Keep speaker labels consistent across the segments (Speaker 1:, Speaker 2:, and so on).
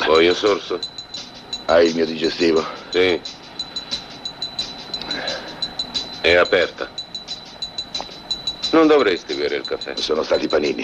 Speaker 1: Vuoi un sorso?
Speaker 2: Hai il mio digestivo?
Speaker 1: Sì. È aperta. Non dovresti bere il caffè.
Speaker 2: Sono stati panini.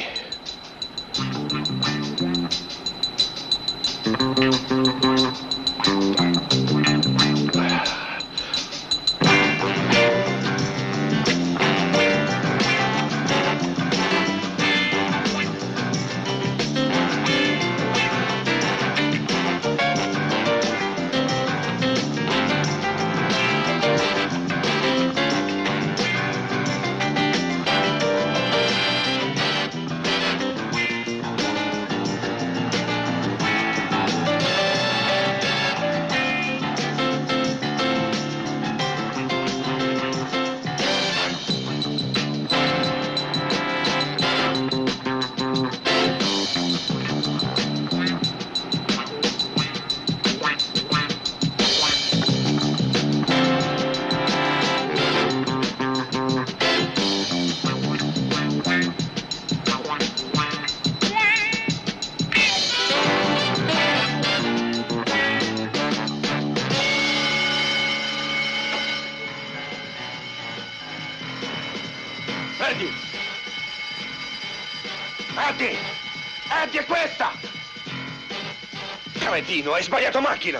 Speaker 3: Eddie, è questa! Cretino, hai sbagliato macchina!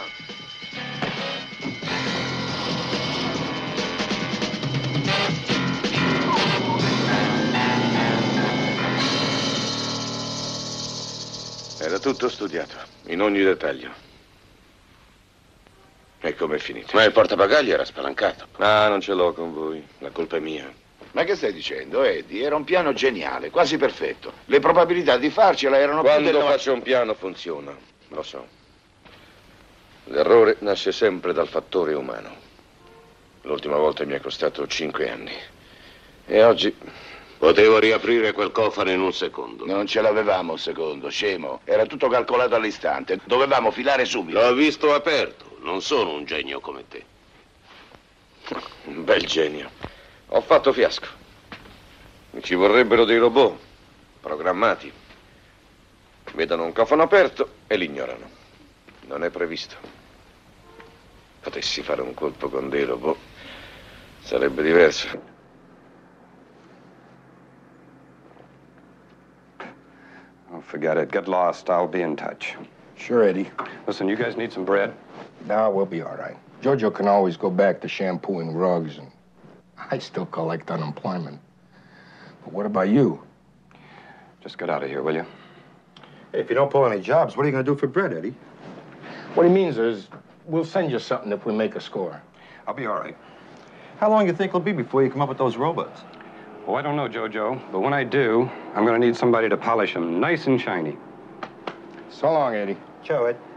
Speaker 2: Era tutto studiato, in ogni dettaglio. E com'è finito?
Speaker 1: Ma il portabagagli era spalancato.
Speaker 2: Ah, non ce l'ho con voi. La colpa è mia.
Speaker 4: Ma che stai dicendo, Eddie? Era un piano geniale, quasi perfetto. Le probabilità di farcela erano
Speaker 2: Quando
Speaker 4: più del
Speaker 2: faccio un piano funziona, lo so. L'errore nasce sempre dal fattore umano. L'ultima volta mi è costato 5 anni. E oggi...
Speaker 1: Potevo riaprire quel cofano in un secondo.
Speaker 4: Non ce l'avevamo un secondo, scemo. Era tutto calcolato all'istante. Dovevamo filare subito.
Speaker 1: L'ho visto aperto. Non sono un genio come te.
Speaker 2: Un bel genio. Ho fatto fiasco. Ci vorrebbero dei robot programmati. Vedono un cofano aperto e l'ignorano. Non è previsto. Potessi fare un colpo con dei robot, sarebbe diverso.
Speaker 5: Oh, forget it. Get lost. I'll be in touch.
Speaker 6: Sure, Eddie.
Speaker 5: Listen, you guys need some bread?
Speaker 6: No, we'll be all right. Jojo can always go back to shampooing rugs, and I still collect unemployment. But what about you?
Speaker 5: Just get out of here, will you?
Speaker 7: Hey, if you don't pull any jobs, what are you going to do for bread, Eddie?
Speaker 6: What he means is, we'll send you something if we make a score.
Speaker 7: I'll be all right. How long do you think it'll be before you come up with those robots?
Speaker 5: Oh, I don't know, Jojo, but when I do, I'm going to need somebody to polish them nice and shiny.
Speaker 6: So long, Eddie.
Speaker 7: Ciao, Ed.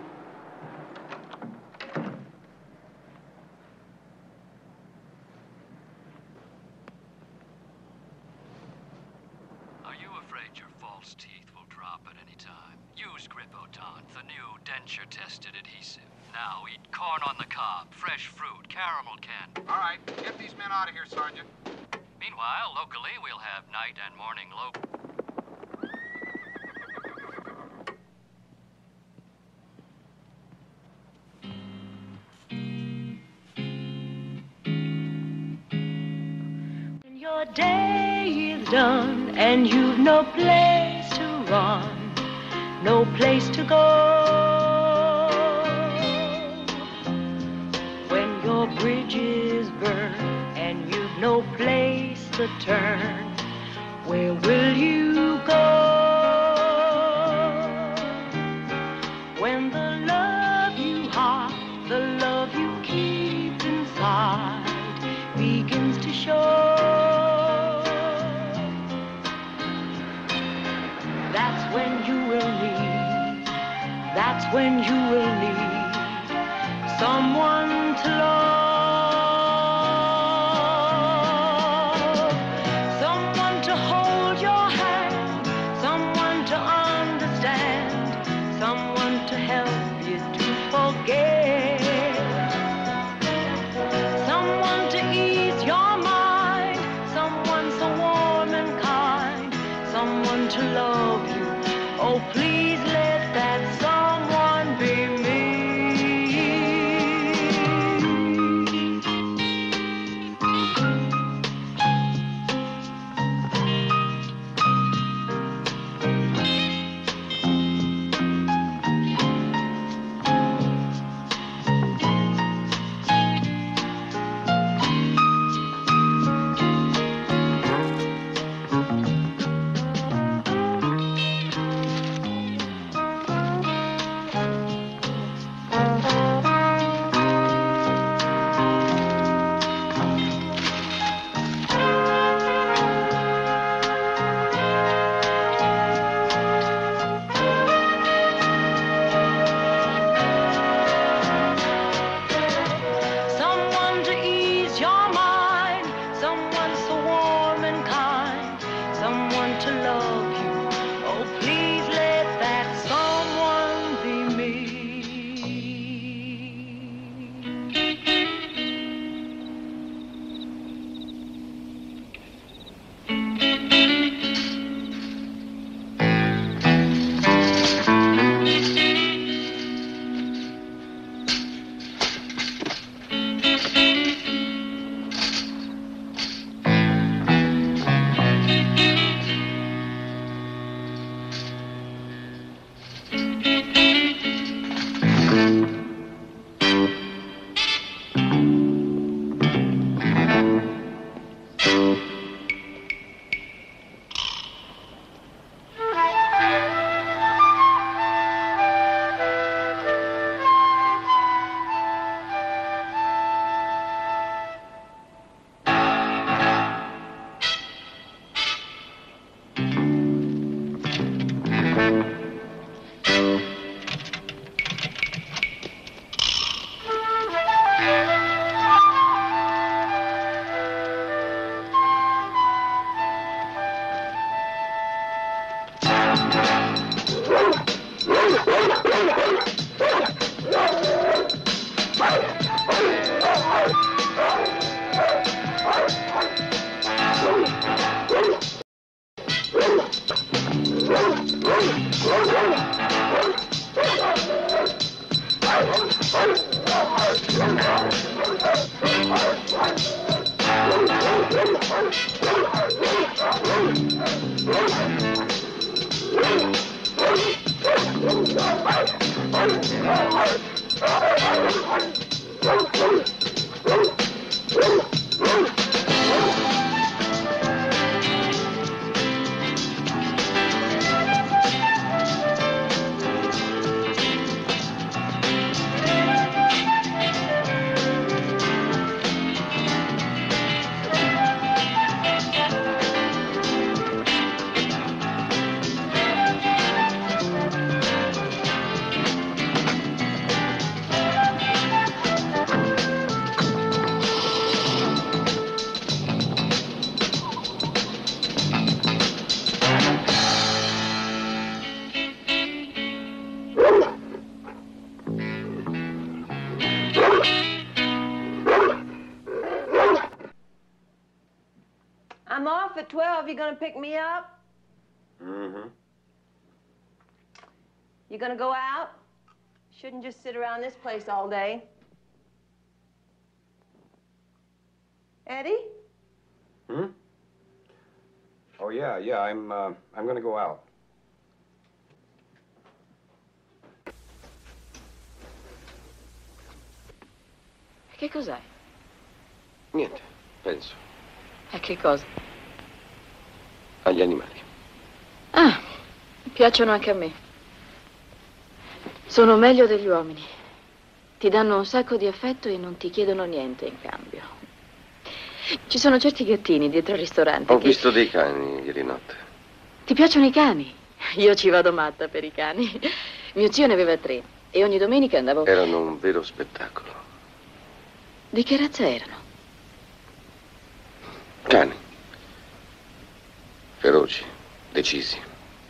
Speaker 8: Are you afraid your false teeth will drop at any time? Use Grippoton, the new denture-tested adhesive. Now eat corn on the cob, fresh fruit, caramel candy.
Speaker 9: All right, get these men out of here, Sergeant.
Speaker 8: Meanwhile, locally, we'll have night and morning local.
Speaker 10: When your day is done and you've no place to run, no place to go. When your bridge is burned and you've no place to turn, where will you go? When the love you hide, the love you keep inside begins to show, that's when you will need, that's when you will need someone to love. To love you, oh please let that someone be
Speaker 11: I'm off at 12. You gonna pick me up?
Speaker 2: Mm-hmm.
Speaker 11: You gonna go out? Shouldn't just sit around this place all day. Eddie?
Speaker 5: Hmm? Oh, yeah, I'm gonna go out.
Speaker 12: Che cos'hai?
Speaker 2: Niente, penso.
Speaker 12: A che cosa?
Speaker 2: Agli animali.
Speaker 12: Ah, piacciono anche a me. Sono meglio degli uomini. Ti danno un sacco di affetto e non ti chiedono niente in cambio. Ci sono certi gattini dietro al ristorante
Speaker 2: Ho
Speaker 12: che...
Speaker 2: visto dei cani ieri notte.
Speaker 12: Ti piacciono i cani? Io ci vado matta per i cani. Mio zio ne aveva 3 e ogni domenica andavo...
Speaker 2: Erano un vero spettacolo.
Speaker 12: Di che razza erano?
Speaker 2: Cani. Feroci, decisi.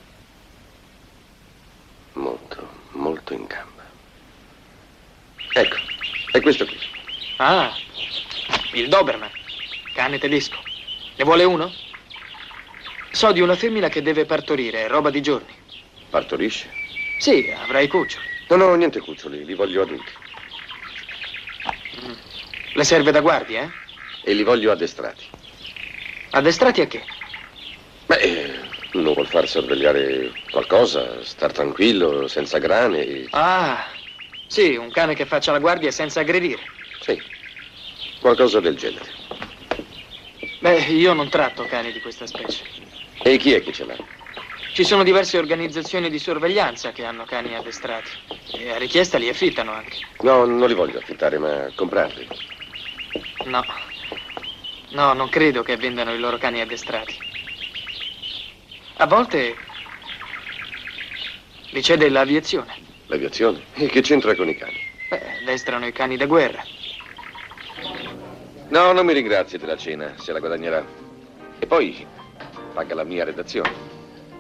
Speaker 2: Molto, molto in gamba. Ecco, è questo qui.
Speaker 13: Ah, il Doberman, cane tedesco. Ne vuole uno? So di una femmina che deve partorire, è roba di giorni.
Speaker 2: Partorisce?
Speaker 13: Sì, avrà i cuccioli.
Speaker 2: Non ho niente cuccioli, li voglio adulti.
Speaker 13: Le serve da guardia, eh?
Speaker 2: E li voglio addestrati.
Speaker 13: Addestrati a che?
Speaker 2: Beh, uno vuol far sorvegliare qualcosa, star tranquillo, senza grane.
Speaker 13: Ah, sì, un cane che faccia la guardia senza aggredire.
Speaker 2: Sì, qualcosa del genere.
Speaker 13: Beh, io non tratto cani di questa specie.
Speaker 2: E chi è che ce l'ha?
Speaker 13: Ci sono diverse organizzazioni di sorveglianza che hanno cani addestrati. E a richiesta li affittano anche.
Speaker 2: No, non li voglio affittare, ma comprarli.
Speaker 13: No. No, non credo che vendano i loro cani addestrati. A volte li cede l'aviazione.
Speaker 2: L'aviazione? E che c'entra con i cani?
Speaker 13: Beh, addestrano i cani da guerra.
Speaker 2: No, non mi ringrazi della cena, se la guadagnerà. E poi paga la mia redazione.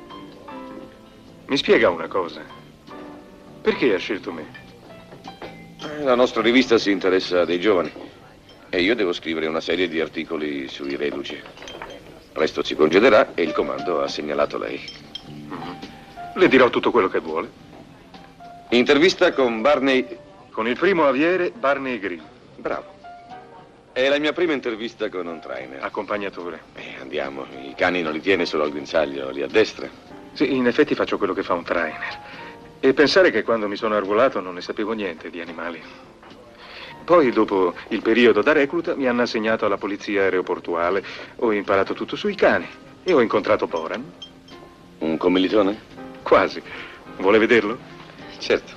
Speaker 14: Mi spiega una cosa. Perché ha scelto me?
Speaker 2: La nostra rivista si interessa dei giovani e io devo scrivere una serie di articoli sui reduci. Presto si congederà e il comando ha segnalato lei.
Speaker 14: Le dirò tutto quello che vuole.
Speaker 2: Intervista con Barney...
Speaker 14: Con il primo aviere Barney Green.
Speaker 2: Bravo. È la mia prima intervista con un trainer.
Speaker 14: Accompagnatore.
Speaker 2: Andiamo. I cani non li tiene solo al guinzaglio, li addestra.
Speaker 14: Sì, in effetti faccio quello che fa un trainer. E pensare che quando mi sono arruolato non ne sapevo niente di animali. Poi, dopo il periodo da recluta, mi hanno assegnato alla polizia aeroportuale. Ho imparato tutto sui cani e ho incontrato Boran.
Speaker 2: Un commilitone?
Speaker 14: Quasi. Vuole vederlo?
Speaker 2: Certo.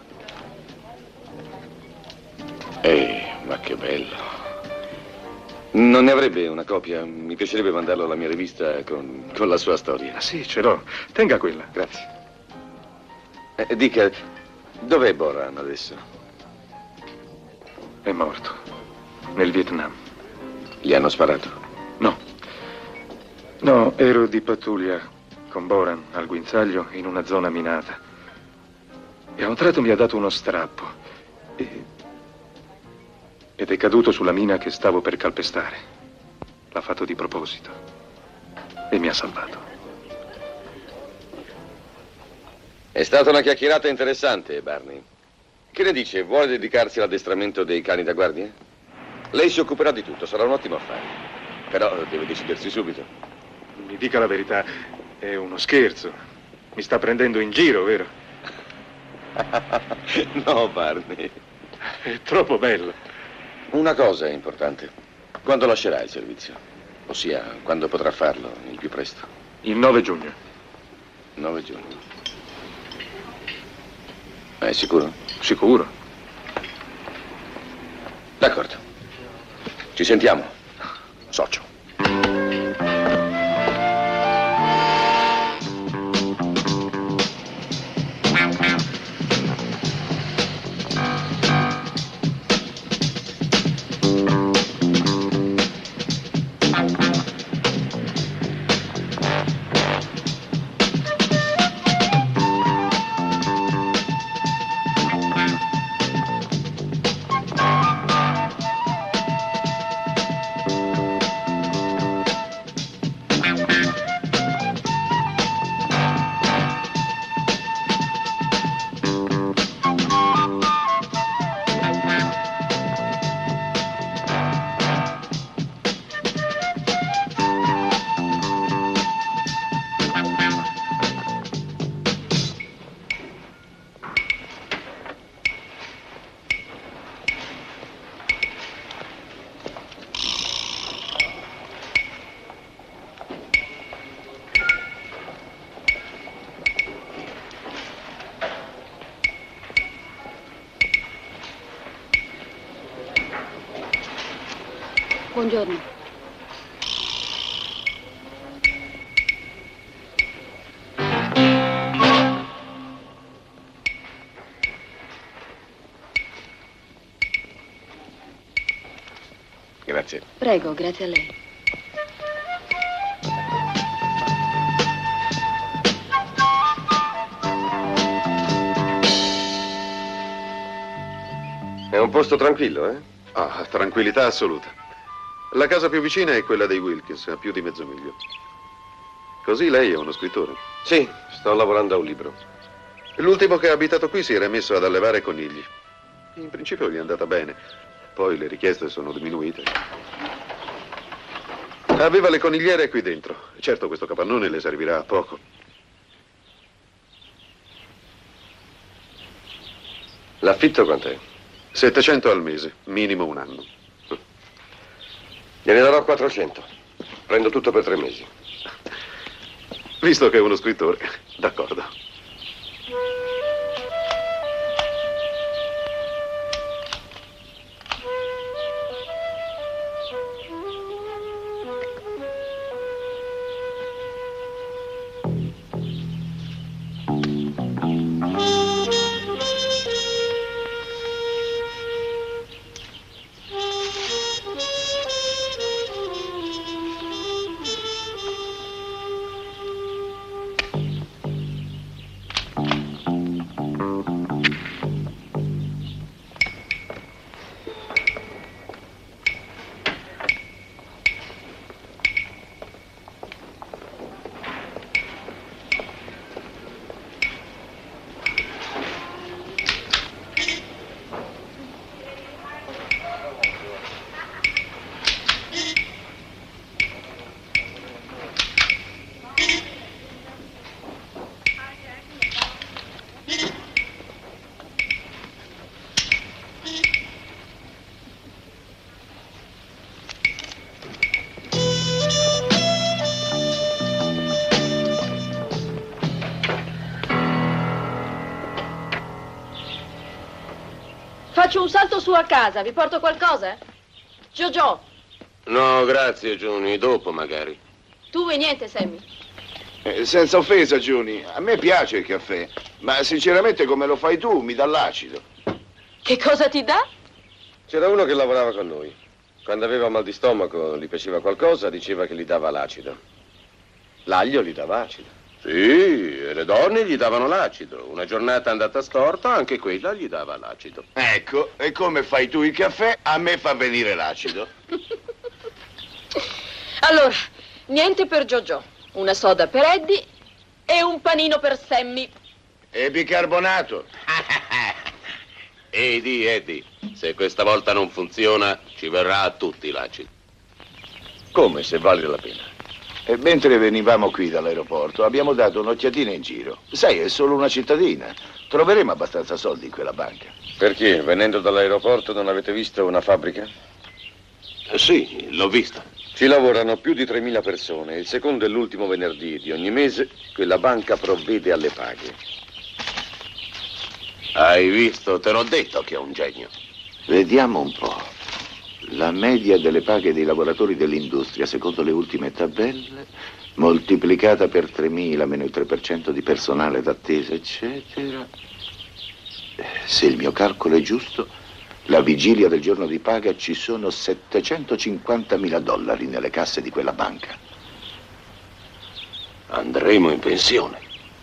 Speaker 2: Ma che bello. Non ne avrebbe una copia? Mi piacerebbe mandarlo alla mia rivista con la sua storia.
Speaker 14: Ah, sì, ce l'ho. Tenga quella.
Speaker 2: Grazie. Dica, dov'è Boran adesso?
Speaker 14: È morto. Nel Vietnam.
Speaker 2: Gli hanno sparato?
Speaker 14: No. No, ero di pattuglia con Boran al guinzaglio in una zona minata. E a un tratto mi ha dato uno strappo. Ed è caduto sulla mina che stavo per calpestare. L'ha fatto di proposito. E mi ha salvato.
Speaker 2: È stata una chiacchierata interessante, Barney. Che ne dice? Vuole dedicarsi all'addestramento dei cani da guardia? Lei si occuperà di tutto, sarà un ottimo affare. Però deve decidersi subito.
Speaker 14: Mi dica la verità, è uno scherzo. Mi sta prendendo in giro, vero?
Speaker 2: No, Barney.
Speaker 14: È troppo bello.
Speaker 2: Una cosa è importante. Quando lascerà il servizio? Ossia, quando potrà farlo, il più presto?
Speaker 14: Il 9 giugno.
Speaker 2: 9 giugno. È sicuro?
Speaker 14: Sicuro.
Speaker 2: D'accordo. Ci sentiamo, socio.
Speaker 12: Buongiorno.
Speaker 2: Grazie.
Speaker 12: Prego, grazie a lei.
Speaker 2: È un posto tranquillo, eh?
Speaker 15: Ah, tranquillità assoluta. La casa più vicina è quella dei Wilkins, a più di mezzo miglio. Così lei è uno scrittore?
Speaker 2: Sì, sto lavorando a un libro.
Speaker 15: L'ultimo che ha abitato qui si era messo ad allevare conigli. In principio gli è andata bene, poi le richieste sono diminuite. Aveva le conigliere qui dentro. Certo, questo capannone le servirà a poco.
Speaker 2: L'affitto quant'è?
Speaker 15: 700 al mese, minimo un anno.
Speaker 2: Gliene darò 400. Prendo tutto per 3 mesi.
Speaker 15: Visto che è uno scrittore, d'accordo.
Speaker 12: Faccio un salto su a casa, vi porto qualcosa? Jojo,
Speaker 1: No, grazie, Giuni. Dopo, magari.
Speaker 12: Tu vuoi niente, Sammy?
Speaker 4: Senza offesa, Giuni, a me piace il caffè, ma sinceramente come lo fai tu mi dà l'acido.
Speaker 12: Che cosa ti dà?
Speaker 2: C'era uno che lavorava con noi. Quando aveva mal di stomaco, gli piaceva qualcosa, diceva che gli dava l'acido. L'aglio gli dava acido.
Speaker 1: Sì, e le donne gli davano l'acido. Una giornata andata storta, anche quella gli dava l'acido.
Speaker 4: Ecco, e come fai tu il caffè, a me fa venire l'acido.
Speaker 12: Allora, niente per Jojo, una soda per Eddie e un panino per Sammy.
Speaker 4: E bicarbonato.
Speaker 1: Eddie, se questa volta non funziona, ci verrà a tutti l'acido.
Speaker 2: Come, se vale la pena?
Speaker 4: E mentre venivamo qui dall'aeroporto abbiamo dato un'occhiatina in giro. Sai, è solo una cittadina. Troveremo abbastanza soldi in quella banca.
Speaker 2: Perché? Venendo dall'aeroporto non avete visto una fabbrica?
Speaker 1: Sì, l'ho vista.
Speaker 2: Ci lavorano più di 3.000 persone. Il secondo e l'ultimo venerdì di ogni mese quella banca provvede alle paghe.
Speaker 1: Hai visto? Te l'ho detto che è un genio.
Speaker 4: Vediamo un po'. La media delle paghe dei lavoratori dell'industria, secondo le ultime tabelle, moltiplicata per 3.000 meno il 3% di personale d'attesa, eccetera. Se il mio calcolo è giusto, la vigilia del giorno di paga ci sono $750.000 nelle casse di quella banca.
Speaker 1: Andremo in pensione.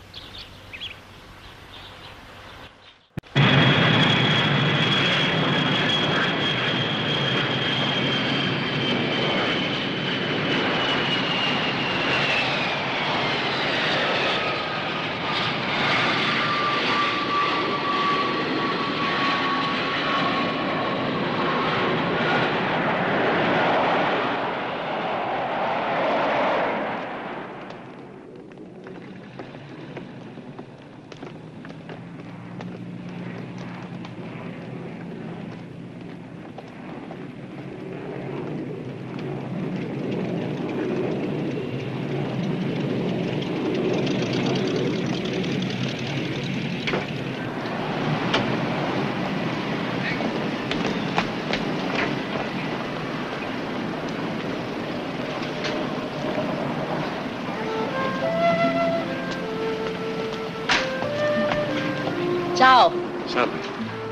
Speaker 12: Ciao.
Speaker 15: Salve.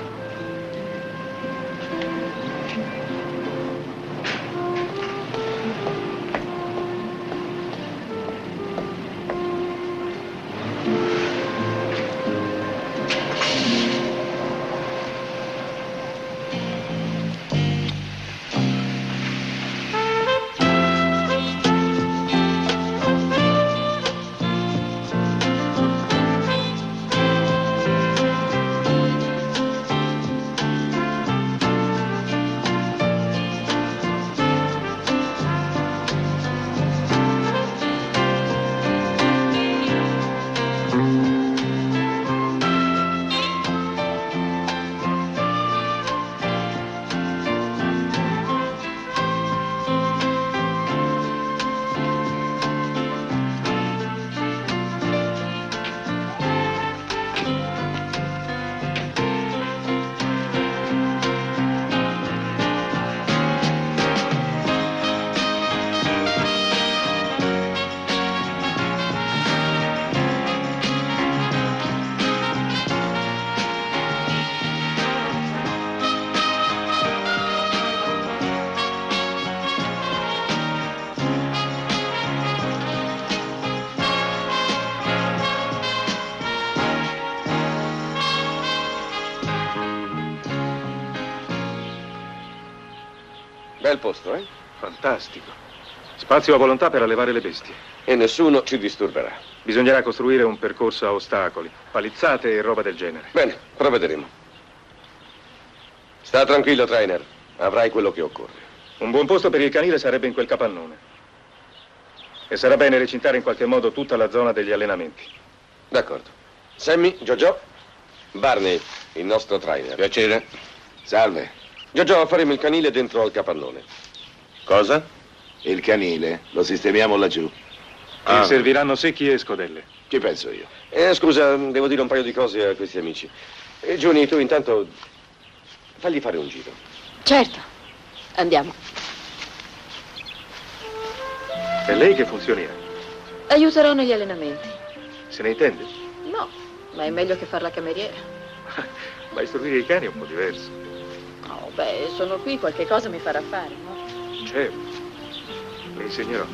Speaker 2: Bel posto, eh?
Speaker 14: Fantastico. Spazio a volontà per allevare le bestie.
Speaker 2: E nessuno ci disturberà.
Speaker 14: Bisognerà costruire un percorso a ostacoli, palizzate e roba del genere.
Speaker 2: Bene, provvederemo. Sta tranquillo, trainer. Avrai quello che occorre.
Speaker 14: Un buon posto per il canile sarebbe in quel capannone. E sarà bene recintare in qualche modo tutta la zona degli allenamenti.
Speaker 2: D'accordo. Sammy, Jojo, Barney, il nostro trainer.
Speaker 1: Piacere.
Speaker 4: Salve.
Speaker 2: Jojo, faremo il canile dentro al capannone.
Speaker 1: Cosa?
Speaker 4: Il canile lo sistemiamo laggiù.
Speaker 14: Ti serviranno secchi e scodelle.
Speaker 4: Ci penso io.
Speaker 2: Scusa, devo dire un paio di cose a questi amici. Giuni, tu intanto fagli fare un giro.
Speaker 12: Certo. Andiamo.
Speaker 14: E lei che funzioni ha?
Speaker 12: Aiuterò negli allenamenti.
Speaker 14: Se ne intende?
Speaker 12: No, ma è meglio che far la cameriera.
Speaker 14: Ma istruire i cani è un po' diverso.
Speaker 12: Oh, beh, sono qui, qualche cosa mi farà fare, no?
Speaker 14: Certo, le insegnerò.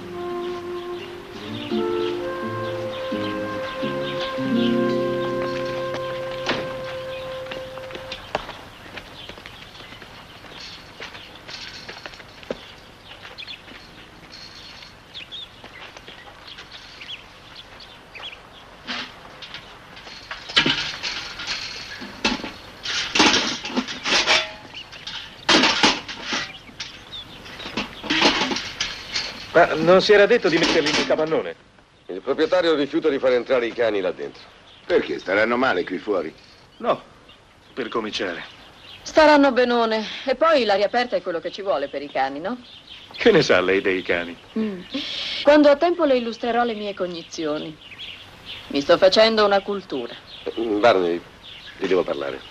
Speaker 14: Ma non si era detto di metterli nel capannone?
Speaker 2: Il proprietario rifiuta di far entrare i cani là dentro.
Speaker 4: Perché? Staranno male qui fuori?
Speaker 14: No, per cominciare.
Speaker 12: Staranno benone. E poi l'aria aperta è quello che ci vuole per i cani, no?
Speaker 14: Che ne sa lei dei cani?
Speaker 12: Quando ho tempo le illustrerò le mie cognizioni. Mi sto facendo una cultura.
Speaker 2: Barney, ti devo parlare.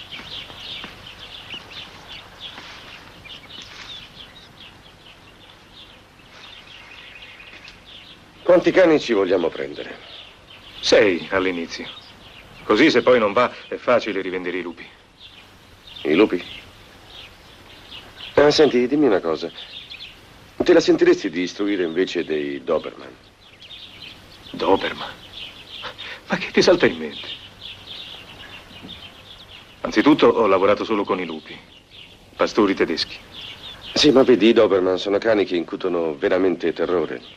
Speaker 2: Quanti cani ci vogliamo prendere?
Speaker 14: 6 all'inizio. Così se poi non va è facile rivendere i lupi.
Speaker 2: I lupi? Senti, dimmi una cosa. Te la sentiresti di istruire invece dei Doberman?
Speaker 14: Doberman? Ma che ti salta in mente? Anzitutto ho lavorato solo con i lupi, pastori tedeschi.
Speaker 2: Sì, ma vedi, i Doberman sono cani che incutono veramente terrore.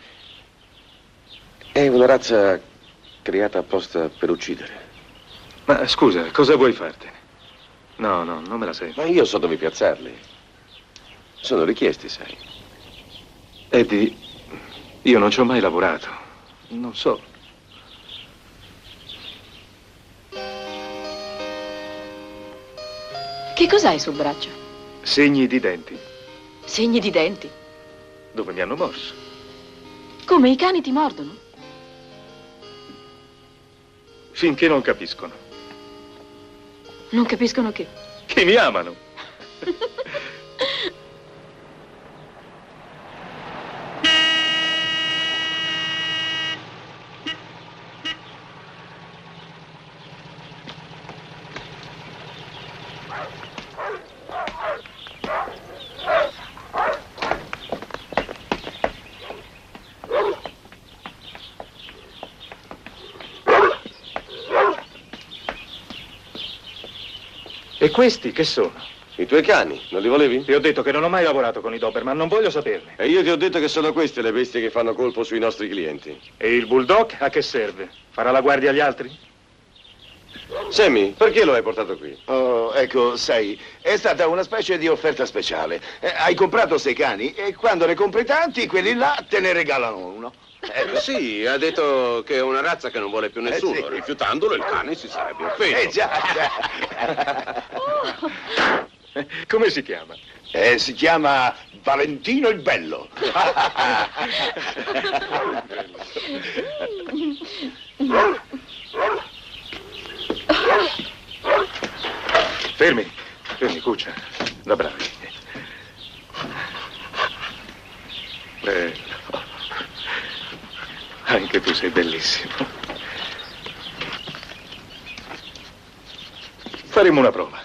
Speaker 2: È una razza creata apposta per uccidere.
Speaker 14: Ma scusa, cosa vuoi fartene? No, non me la sei.
Speaker 2: Ma io so dove piazzarli. Sono richiesti, sai.
Speaker 14: Eddie, io non ci ho mai lavorato. Non so.
Speaker 12: Che cos'hai sul braccio?
Speaker 14: Segni di denti.
Speaker 12: Segni di denti?
Speaker 14: Dove mi hanno morso.
Speaker 12: Come, i cani ti mordono?
Speaker 14: Finché non capiscono.
Speaker 12: Non capiscono che?
Speaker 14: Che mi amano. E questi che sono?
Speaker 2: I tuoi cani, non li volevi?
Speaker 14: Ti ho detto che non ho mai lavorato con i Doberman, non voglio saperne.
Speaker 2: E io ti ho detto che sono queste le bestie che fanno colpo sui nostri clienti.
Speaker 14: E il bulldog a che serve? Farà la guardia agli altri?
Speaker 2: Sammy, perché lo hai portato qui?
Speaker 4: Oh, ecco, sai, è stata una specie di offerta speciale. Hai comprato 6 cani e quando ne compri tanti, quelli là te ne regalano uno.
Speaker 1: Sì, ha detto che è una razza che non vuole più nessuno.
Speaker 4: Sì.
Speaker 1: Rifiutandolo il cane si sarebbe offeso.
Speaker 4: Già.
Speaker 14: Come si chiama?
Speaker 4: Si chiama Valentino il Bello.
Speaker 14: Fermi, cuccia, da bravi. Bello. Anche tu sei bellissimo. Faremo una prova.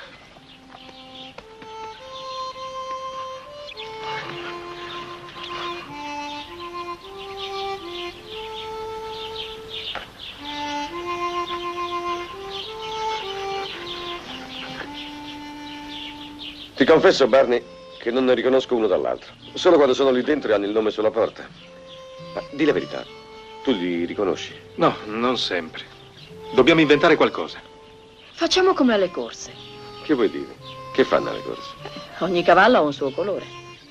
Speaker 2: Ti confesso, Barney, che non ne riconosco uno dall'altro. Solo quando sono lì dentro e hanno il nome sulla porta. Ma di la verità, tu li riconosci?
Speaker 14: No, non sempre. Dobbiamo inventare qualcosa.
Speaker 12: Facciamo come alle corse.
Speaker 2: Che vuoi dire? Che fanno alle corse?
Speaker 12: Ogni cavallo ha un suo colore.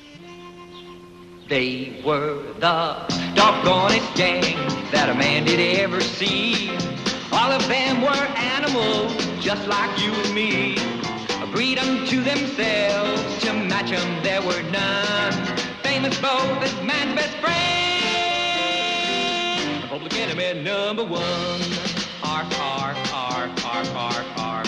Speaker 16: They were the doggonest gang that a man did ever see. All of them were animals, just like you and me. Agreed unto themselves, to match them there were none. Famous both as man's best friend. Public enemy number one. Arf, arf, arf, arf, arf, arf.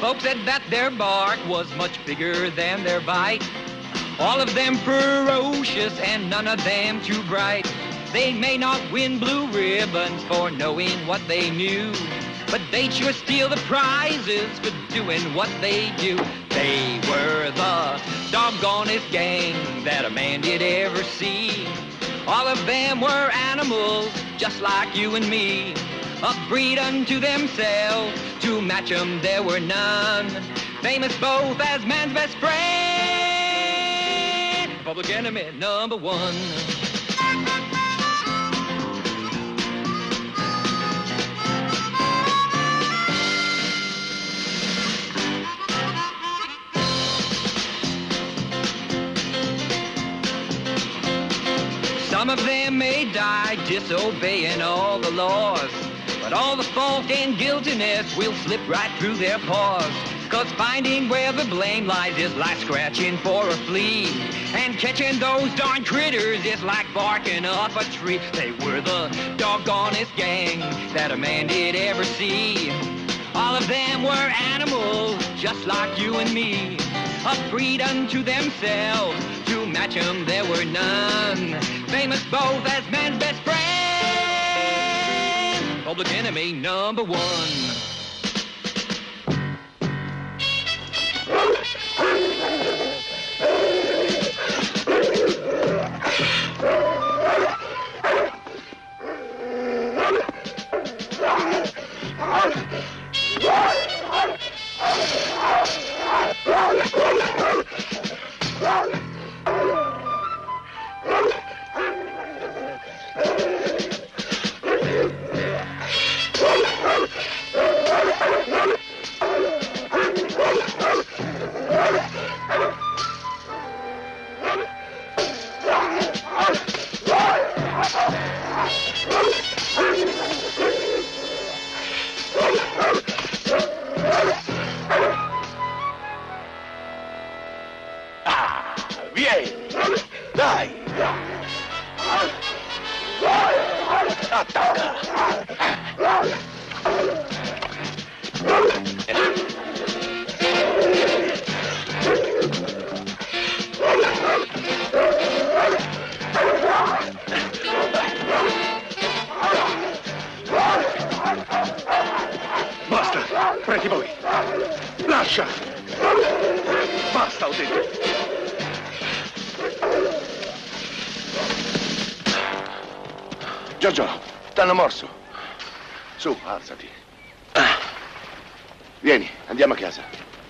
Speaker 16: folks said that their bark was much bigger than their bite. All of them ferocious and none of them too bright. They may not win blue ribbons for knowing what they knew, but they'd sure steal the prizes for doing what they do. They were the doggonest gang that a man did ever see. All of them were animals just like you and me. A breed unto themselves, to match 'em there were none. Famous both as man's best friend, public enemy number one. Some of them may die disobeying all the laws, but all the fault and guiltiness will slip right through their paws. 'Cause finding where the blame lies is like scratching for a flea, and catching those darn critters is like barking up a tree. They were the doggonest gang that a man did ever see. All of them were animals just like you and me. A breed unto themselves, to match 'em there were none. Famous both as man's best friend, public enemy number one.
Speaker 3: Preti voi! Lascia! Basta, ho detto!
Speaker 4: Giorgio, t'hanno morso. Su, alzati. Vieni, andiamo a casa.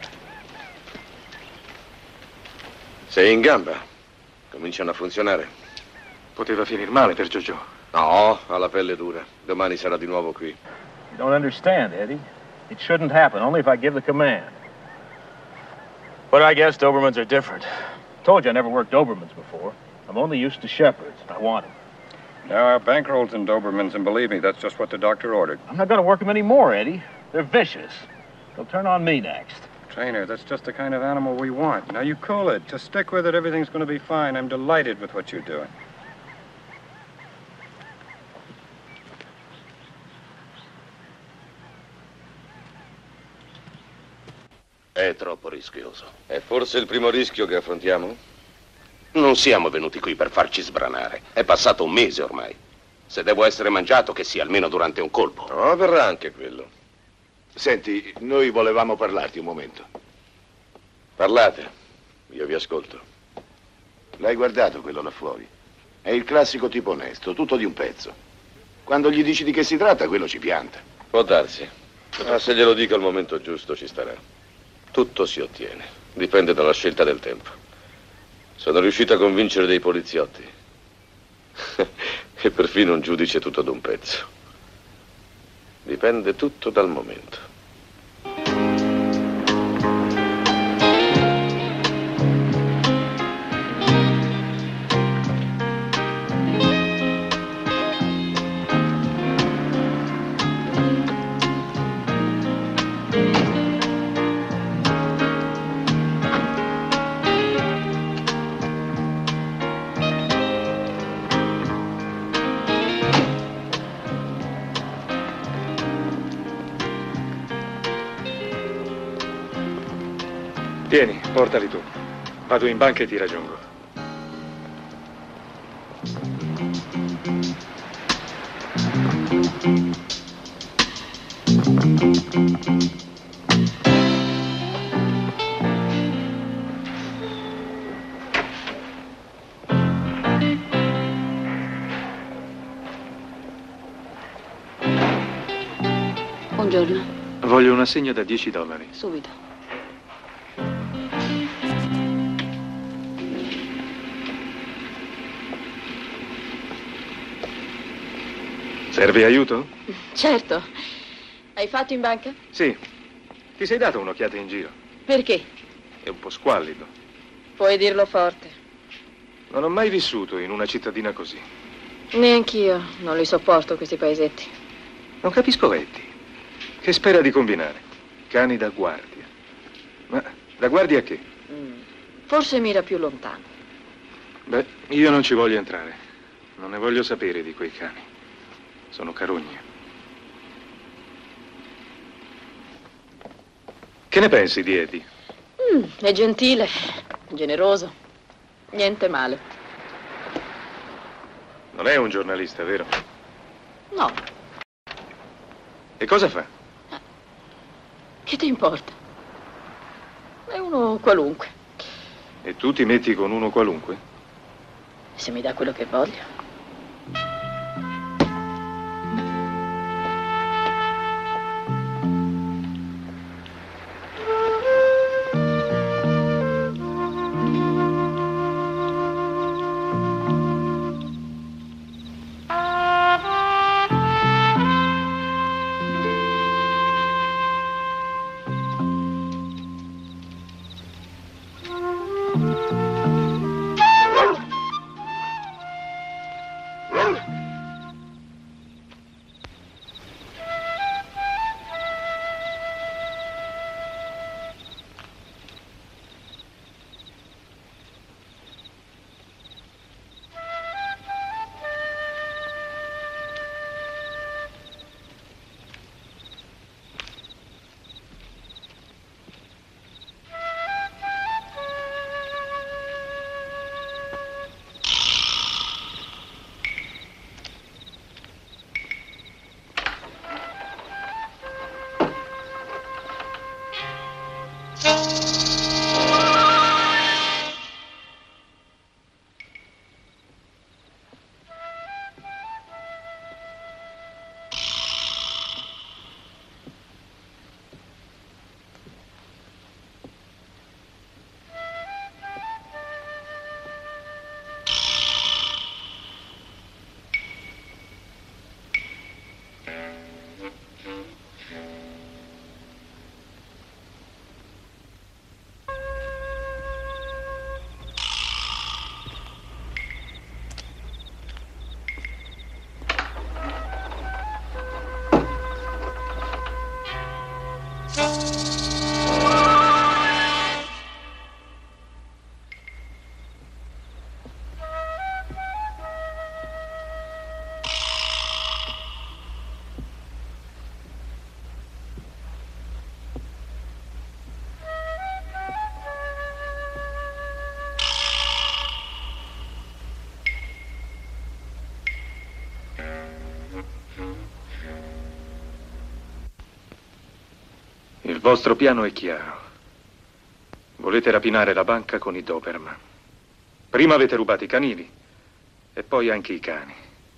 Speaker 2: Sei in gamba. Cominciano a funzionare.
Speaker 14: Poteva finir male per Giorgio.
Speaker 2: No, ha la pelle dura. Domani sarà di nuovo qui.
Speaker 17: You don't understand, Eddie. It shouldn't happen, only if I give the command. But I guess Dobermans are different. Told you I never worked Dobermans before. I'm only used to Shepherds. I want them.
Speaker 5: There are bankrolls in Dobermans, and believe me, that's just what the doctor ordered.
Speaker 17: I'm not going to work them anymore, Eddie. They're vicious. They'll turn on me next.
Speaker 5: Trainer, that's just the kind of animal we want. Now, you cool it. Just stick with it. Everything's going to be fine. I'm delighted with what you're doing.
Speaker 1: È troppo rischioso.
Speaker 2: È forse il primo rischio che affrontiamo?
Speaker 1: Non siamo venuti qui per farci sbranare. È passato un mese ormai. Se devo essere mangiato, che sia almeno durante un colpo.
Speaker 2: No, verrà anche quello.
Speaker 4: Senti, noi volevamo parlarti un momento.
Speaker 2: Parlate. Io vi ascolto.
Speaker 4: L'hai guardato quello là fuori? È il classico tipo onesto, tutto di un pezzo. Quando gli dici di che si tratta, quello ci pianta.
Speaker 2: Può darsi. Ma se glielo dico al momento giusto, ci starà. Tutto si ottiene. Dipende dalla scelta del tempo. Sono riuscito a convincere dei poliziotti. E perfino un giudice tutto d'un pezzo. Dipende tutto dal momento.
Speaker 14: Tieni, portali tu. Vado in banca e ti raggiungo.
Speaker 12: Buongiorno.
Speaker 14: Voglio un assegno da $10.
Speaker 12: Subito.
Speaker 14: Serve aiuto?
Speaker 12: Certo. Hai fatto in banca?
Speaker 14: Sì. Ti sei dato un'occhiata in giro?
Speaker 12: Perché?
Speaker 14: È un po' squallido.
Speaker 12: Puoi dirlo forte.
Speaker 14: Non ho mai vissuto in una cittadina così.
Speaker 12: Neanch'io. Non li sopporto questi paesetti.
Speaker 14: Non capisco Eddie. Che spera di combinare? Cani da guardia. Ma da guardia a che?
Speaker 12: Forse mira più lontano.
Speaker 14: Beh, io non ci voglio entrare. Non ne voglio sapere di quei cani. Sono carogne. Che ne pensi di Eddie?
Speaker 12: È gentile, generoso. Niente male.
Speaker 14: Non è un giornalista, vero?
Speaker 12: No.
Speaker 14: E cosa fa?
Speaker 12: Che ti importa? È uno qualunque.
Speaker 14: E tu ti metti con uno qualunque?
Speaker 12: Se mi dà quello che voglio.
Speaker 14: Il vostro piano è chiaro. Volete rapinare la banca con i Doberman. Prima avete rubato i canili e poi anche i cani.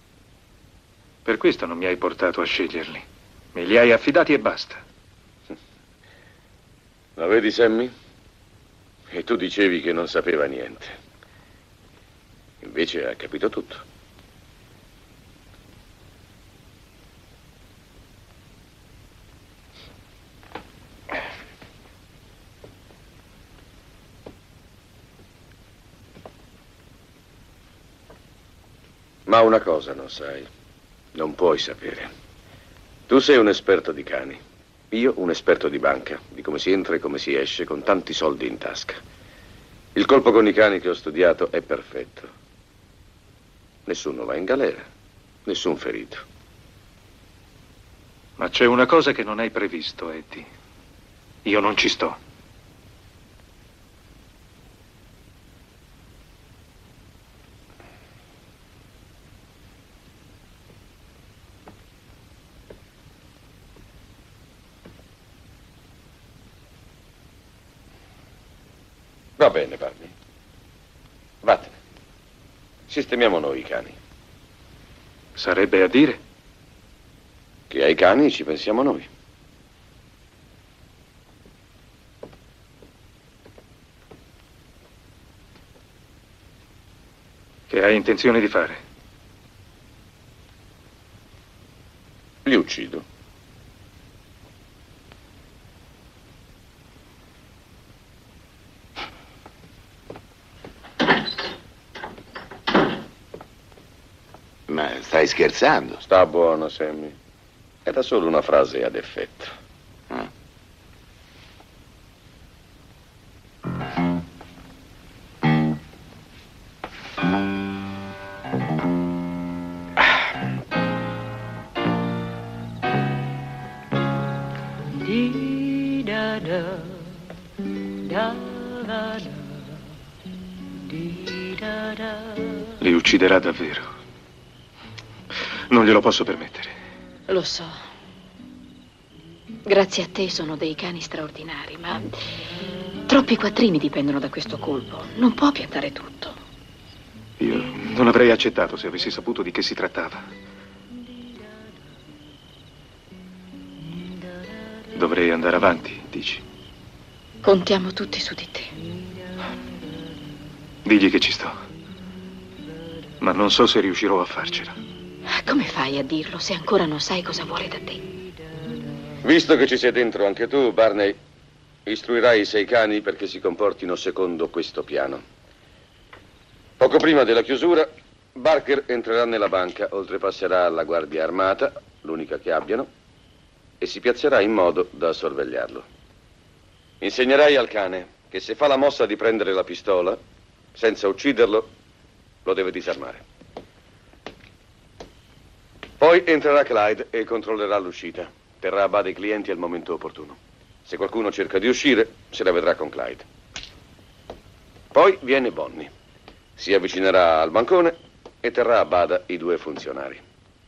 Speaker 14: Per questo non mi hai portato a sceglierli. Me li hai affidati e basta.
Speaker 2: La vedi, Sammy? E tu dicevi che non sapeva niente. Invece ha capito tutto. Ma una cosa non sai, non puoi sapere. Tu sei un esperto di cani, io un esperto di banca, di come si entra e come si esce con tanti soldi in tasca. Il colpo con i cani che ho studiato è perfetto. Nessuno va in galera, nessun ferito.
Speaker 14: Ma c'è una cosa che non hai previsto, Eddie. Io non ci sto.
Speaker 2: Va bene, Barney. Vattene. Sistemiamo noi i cani.
Speaker 14: Sarebbe a dire?
Speaker 2: Che ai cani ci pensiamo noi.
Speaker 14: Che hai intenzione di fare?
Speaker 2: Li uccido.
Speaker 4: Ma stai scherzando?
Speaker 2: Sta buono, Sammy. Era solo una frase ad effetto.
Speaker 4: Ah.
Speaker 14: Li ucciderà davvero. Non glielo posso permettere.
Speaker 12: Lo so. Grazie a te sono dei cani straordinari, ma troppi quattrini dipendono da questo colpo. Non può piantare tutto.
Speaker 14: Io non avrei accettato se avessi saputo di che si trattava. Dovrei andare avanti, dici?
Speaker 12: Contiamo tutti su di te.
Speaker 14: Digli che ci sto. Ma non so se riuscirò a farcela.
Speaker 12: Come fai a dirlo se ancora non sai cosa vuole da te?
Speaker 2: Visto che ci sei dentro anche tu, Barney, istruirai i 6 cani perché si comportino secondo questo piano. Poco prima della chiusura, Barker entrerà nella banca, oltrepasserà la guardia armata, l'unica che abbiano, e si piazzerà in modo da sorvegliarlo. Insegnerai al cane che se fa la mossa di prendere la pistola, senza ucciderlo, lo deve disarmare. Poi entrerà Clyde e controllerà l'uscita. Terrà a bada i clienti al momento opportuno. Se qualcuno cerca di uscire, se la vedrà con Clyde. Poi viene Bonnie. Si avvicinerà al bancone e terrà a bada i 2 funzionari.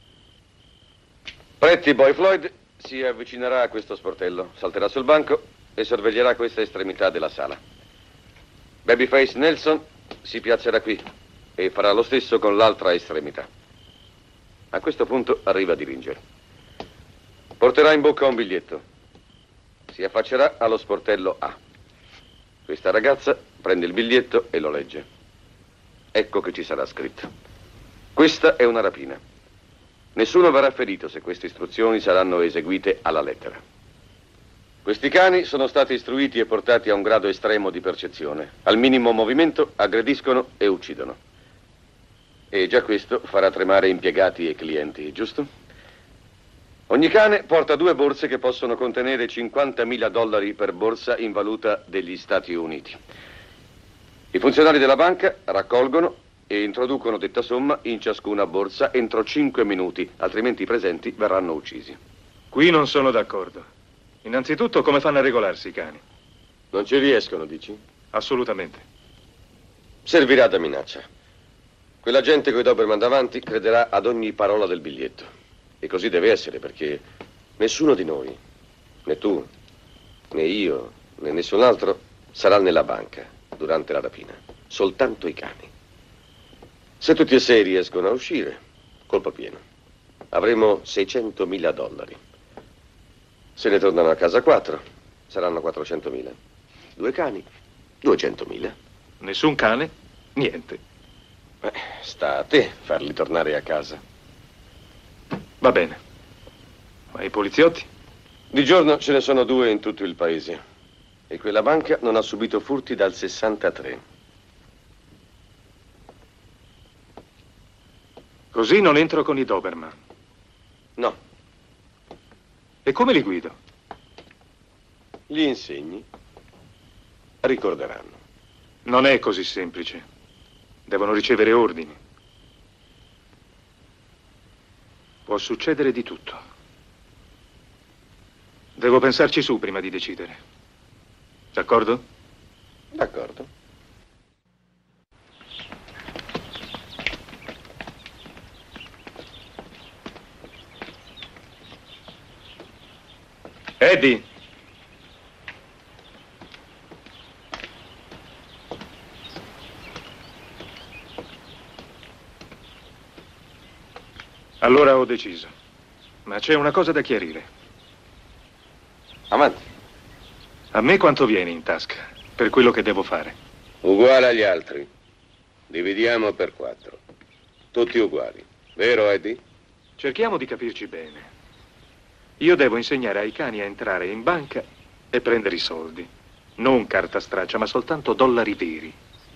Speaker 2: Pretty Boy Floyd si avvicinerà a questo sportello, salterà sul banco e sorveglierà questa estremità della sala. Babyface Nelson si piazzerà qui e farà lo stesso con l'altra estremità. A questo punto arriva Dillinger. Porterà in bocca un biglietto. Si affaccerà allo sportello A. Questa ragazza prende il biglietto e lo legge. Ecco che ci sarà scritto: questa è una rapina. Nessuno verrà ferito se queste istruzioni saranno eseguite alla lettera. Questi cani sono stati istruiti e portati a un grado estremo di percezione. Al minimo movimento aggrediscono e uccidono. E già questo farà tremare impiegati e clienti, giusto? Ogni cane porta 2 borse che possono contenere $50.000 per borsa in valuta degli Stati Uniti. I funzionari della banca raccolgono e introducono detta somma in ciascuna borsa entro 5 minuti, altrimenti i presenti verranno uccisi.
Speaker 14: Qui non sono d'accordo. Innanzitutto, come fanno a regolarsi i cani?
Speaker 2: Non ci riescono, dici?
Speaker 14: Assolutamente.
Speaker 2: Servirà da minaccia. Quella gente coi Doberman davanti crederà ad ogni parola del biglietto. E così deve essere, perché nessuno di noi, né tu, né io, né nessun altro, sarà nella banca durante la rapina. Soltanto i cani. Se tutti e 6 riescono a uscire, colpo pieno. Avremo $600.000. Se ne tornano a casa 4, saranno 400.000. 2 cani, 200.000.
Speaker 14: Nessun cane, niente.
Speaker 2: Sta a te farli tornare a casa.
Speaker 14: Va bene. Ma i poliziotti?
Speaker 2: Di giorno ce ne sono 2 in tutto il paese. E quella banca non ha subito furti dal 63.
Speaker 14: Così non entro con i Doberman.
Speaker 2: No.
Speaker 14: E come li guido?
Speaker 2: Gli insegni. Ricorderanno.
Speaker 14: Non è così semplice. Devono ricevere ordini. Può succedere di tutto. Devo pensarci su prima di decidere. D'accordo?
Speaker 2: D'accordo.
Speaker 14: Eddie! Allora ho deciso. Ma c'è una cosa da chiarire.
Speaker 2: Avanti.
Speaker 14: A me quanto viene in tasca per quello che devo fare?
Speaker 1: Uguale agli altri. Dividiamo per 4. Tutti uguali. Vero, Eddie?
Speaker 14: Cerchiamo di capirci bene. Io devo insegnare ai cani a entrare in banca e prendere i soldi. Non carta straccia, ma soltanto dollari veri.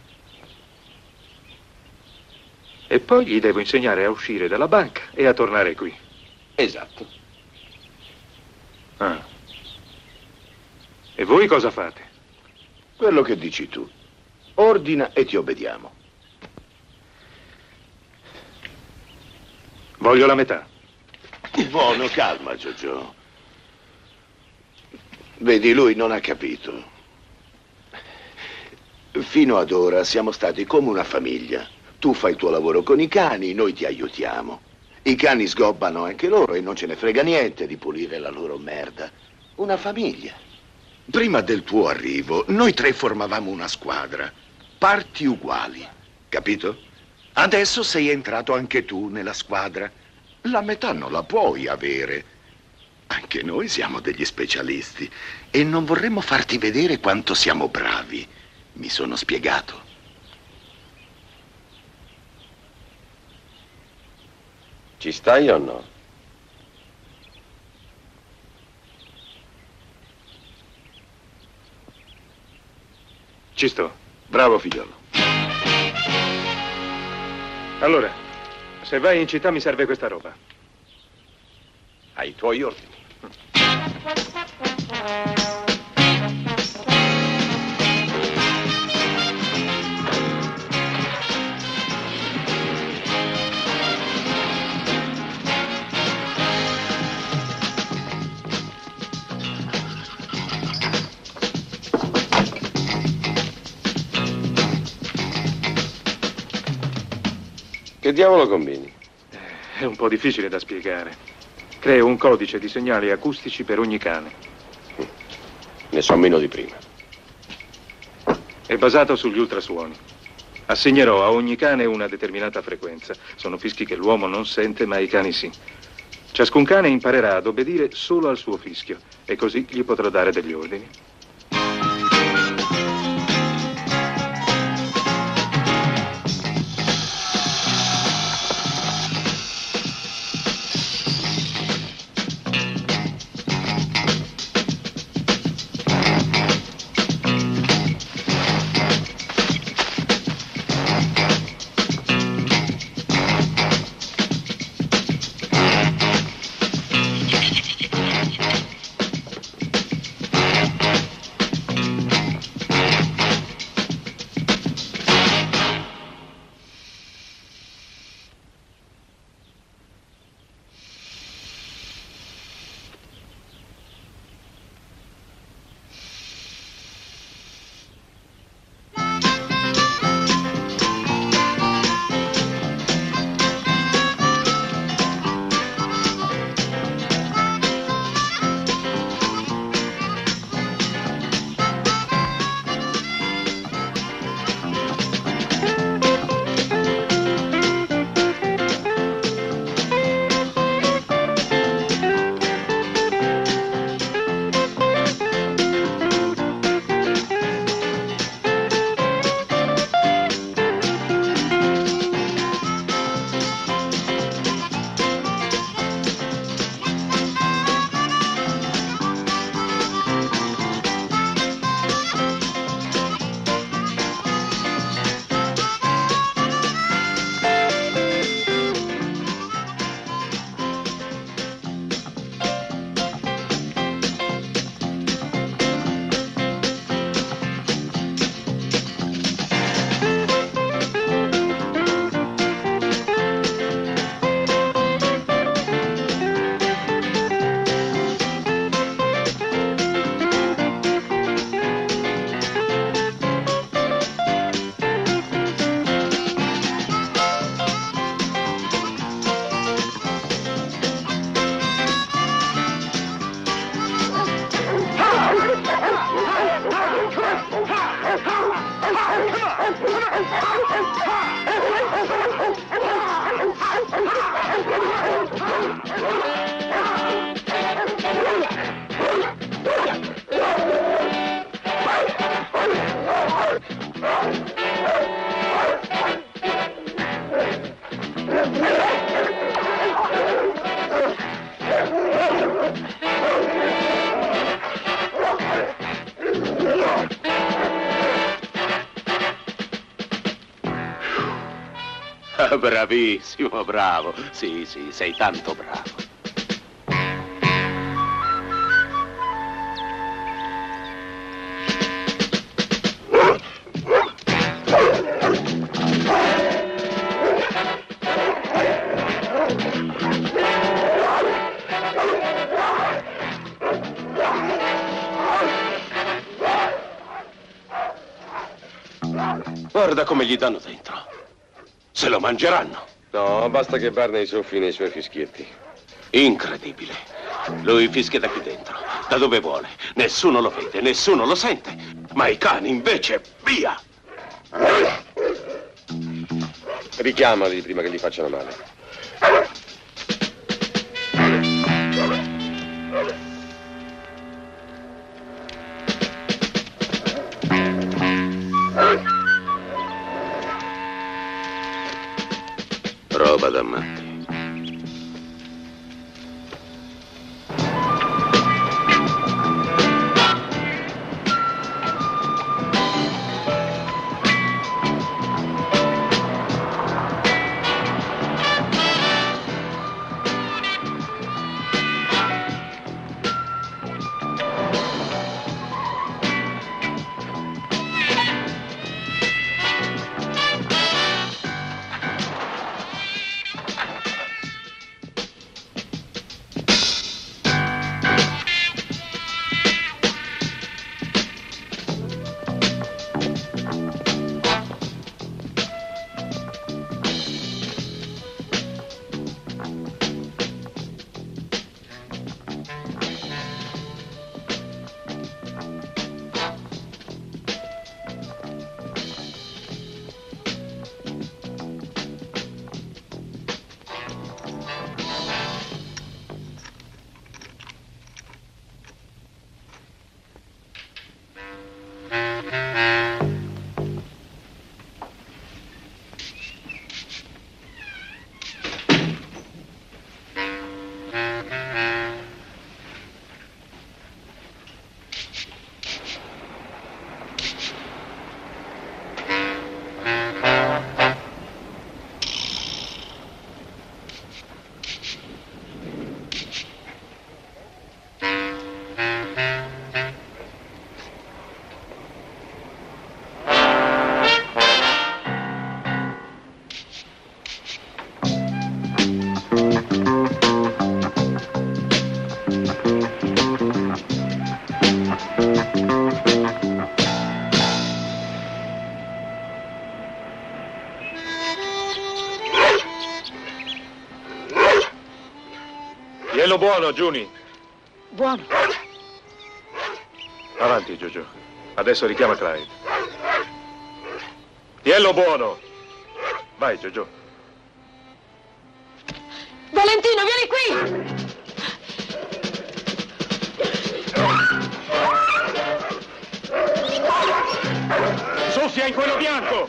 Speaker 14: E poi gli devo insegnare a uscire dalla banca e a tornare qui.
Speaker 2: Esatto.
Speaker 14: Ah. E voi cosa fate?
Speaker 4: Quello che dici tu. Ordina e ti obbediamo.
Speaker 14: Voglio la metà.
Speaker 4: Buono, calma, Jojo. Vedi, lui non ha capito. Fino ad ora siamo stati come una famiglia. Tu fai il tuo lavoro con i cani, noi ti aiutiamo. I cani sgobbano anche loro e non ce ne frega niente di pulire la loro merda. Una famiglia. Prima del tuo arrivo, noi 3 formavamo una squadra. Parti uguali, capito? Adesso sei entrato anche tu nella squadra. La metà non la puoi avere. Anche noi siamo degli specialisti e non vorremmo farti vedere quanto siamo bravi. Mi sono spiegato.
Speaker 2: Ci stai o no?
Speaker 14: Ci sto.
Speaker 4: Bravo, figliolo.
Speaker 14: Allora, se vai in città mi serve questa roba.
Speaker 2: Ai tuoi ordini. Che diavolo combini?
Speaker 14: È un po' difficile da spiegare. Creo un codice di segnali acustici per ogni cane.
Speaker 2: Ne so meno di prima.
Speaker 14: È basato sugli ultrasuoni. Assegnerò a ogni cane una determinata frequenza. Sono fischi che l'uomo non sente, ma i cani sì. Ciascun cane imparerà ad obbedire solo al suo fischio e così gli potrò dare degli ordini.
Speaker 1: Bravissimo, bravo. Sì, sei tanto bravo. Guarda come gli danno dentro. Se lo mangeranno.
Speaker 2: No, basta che Barney soffi nei suoi fischietti.
Speaker 1: Incredibile. Lui fischia da qui dentro, da dove vuole. Nessuno lo vede, nessuno lo sente. Ma i cani invece, via!
Speaker 2: Richiamali prima che gli facciano male.
Speaker 1: Roba da matti.
Speaker 14: Tienilo buono, Juni.
Speaker 12: Buono.
Speaker 14: Avanti, Jojo. Adesso richiama Clyde. Tienilo buono. Vai, Jojo.
Speaker 12: Valentino, vieni qui!
Speaker 14: Soffia in quello bianco!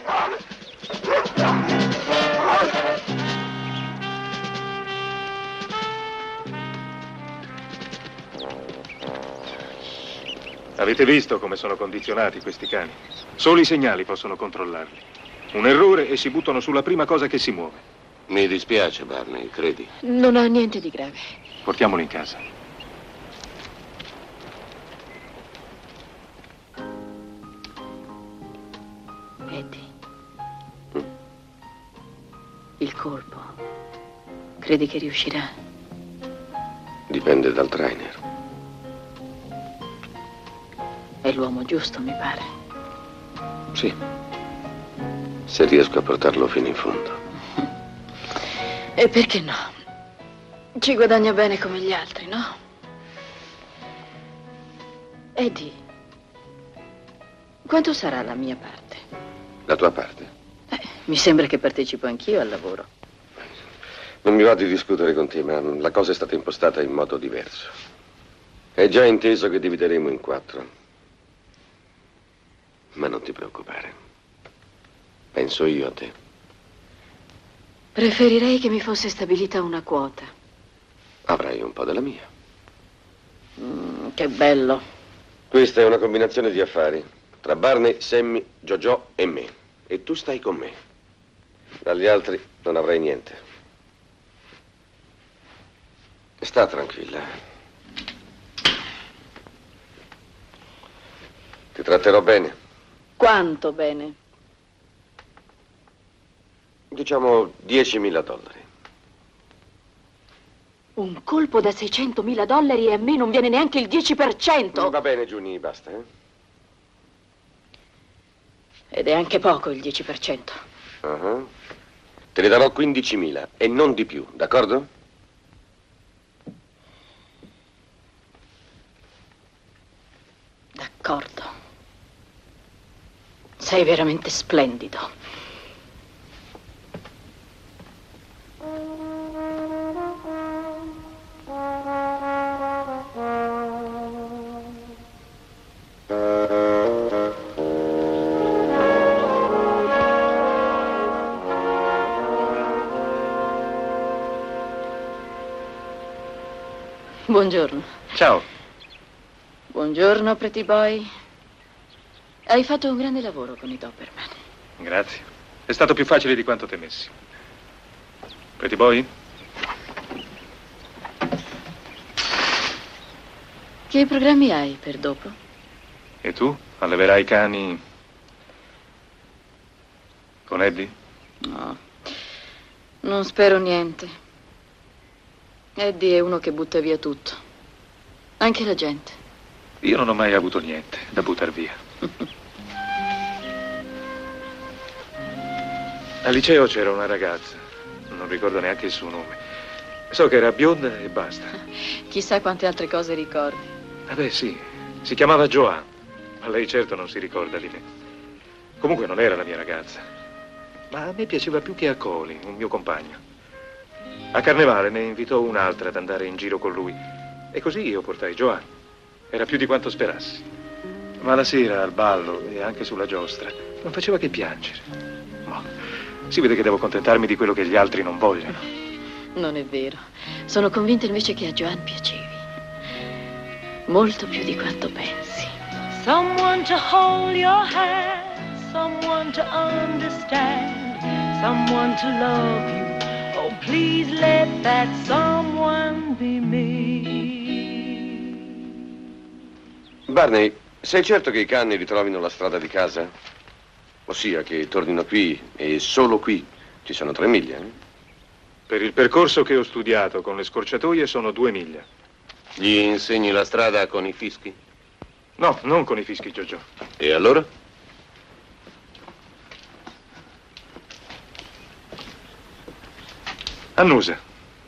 Speaker 14: Avete visto come sono condizionati questi cani? Solo i segnali possono controllarli. Un errore e si buttano sulla prima cosa che si muove.
Speaker 1: Mi dispiace, Barney, credi?
Speaker 12: Non ha niente di grave.
Speaker 14: Portiamolo in casa.
Speaker 12: Eddie. Il colpo. Credi che riuscirà?
Speaker 2: Dipende dal trainer.
Speaker 12: È l'uomo giusto, mi pare.
Speaker 2: Sì. Se riesco a portarlo fino in fondo.
Speaker 12: E perché no? Ci guadagna bene come gli altri, no? Eddie, quanto sarà la mia parte?
Speaker 2: La tua parte?
Speaker 12: Mi sembra che partecipo anch'io al lavoro.
Speaker 2: Non mi va di discutere con te, ma la cosa è stata impostata in modo diverso. È già inteso che divideremo in 4. Ma non ti preoccupare. Penso io a te.
Speaker 12: Preferirei che mi fosse stabilita una quota.
Speaker 2: Avrai un po' della mia.
Speaker 12: Che bello.
Speaker 2: Questa è una combinazione di affari. Tra Barney, Sammy, JoJo e me. E tu stai con me. Dagli altri non avrai niente. Sta tranquilla. Ti tratterò bene.
Speaker 12: Quanto bene?
Speaker 2: Diciamo $10.000.
Speaker 12: Un colpo da $600.000 e a me non viene neanche il 10%.
Speaker 2: Va bene, Giuni, basta, eh?
Speaker 12: Ed è anche poco il 10%.
Speaker 2: Uh-huh. Te ne darò 15.000 e non di più, d'accordo?
Speaker 12: D'accordo. Sei veramente splendido. Buongiorno.
Speaker 14: Ciao.
Speaker 12: Buongiorno, pretty boy. Hai fatto un grande lavoro con i Doberman.
Speaker 14: Grazie. È stato più facile di quanto temessi. Pretty boy?
Speaker 12: Che programmi hai per dopo?
Speaker 14: E tu? Alleverai i cani con Eddie?
Speaker 12: No, non spero niente. Eddie è uno che butta via tutto. Anche la gente.
Speaker 14: Io non ho mai avuto niente da buttar via. Al liceo c'era una ragazza, non ricordo neanche il suo nome. So che era bionda e basta.
Speaker 12: Chissà quante altre cose ricordi.
Speaker 14: Beh, sì, si chiamava Joanne, ma lei certo non si ricorda di me. Comunque non era la mia ragazza, ma a me piaceva più che a Colin, un mio compagno. A Carnevale ne invitò un'altra ad andare in giro con lui e così io portai Joanne. Era più di quanto sperassi. Ma la sera al ballo e anche sulla giostra non faceva che piangere. Ma si vede che devo contentarmi di quello che gli altri non vogliono.
Speaker 12: Non è vero. Sono convinta invece che a Joanne piacevi. Molto più di quanto pensi.
Speaker 10: Someone to hold your hand, someone to understand, someone to love you. Oh, please let that someone be me.
Speaker 2: Barney, sei certo che i cani ritrovino la strada di casa? Ossia che tornino qui e solo qui. Ci sono 3 miglia, eh?
Speaker 14: Per il percorso che ho studiato con le scorciatoie sono 2 miglia.
Speaker 1: Gli insegni la strada con i fischi?
Speaker 14: No, non con i fischi, JoJo.
Speaker 1: E allora?
Speaker 14: Annusa.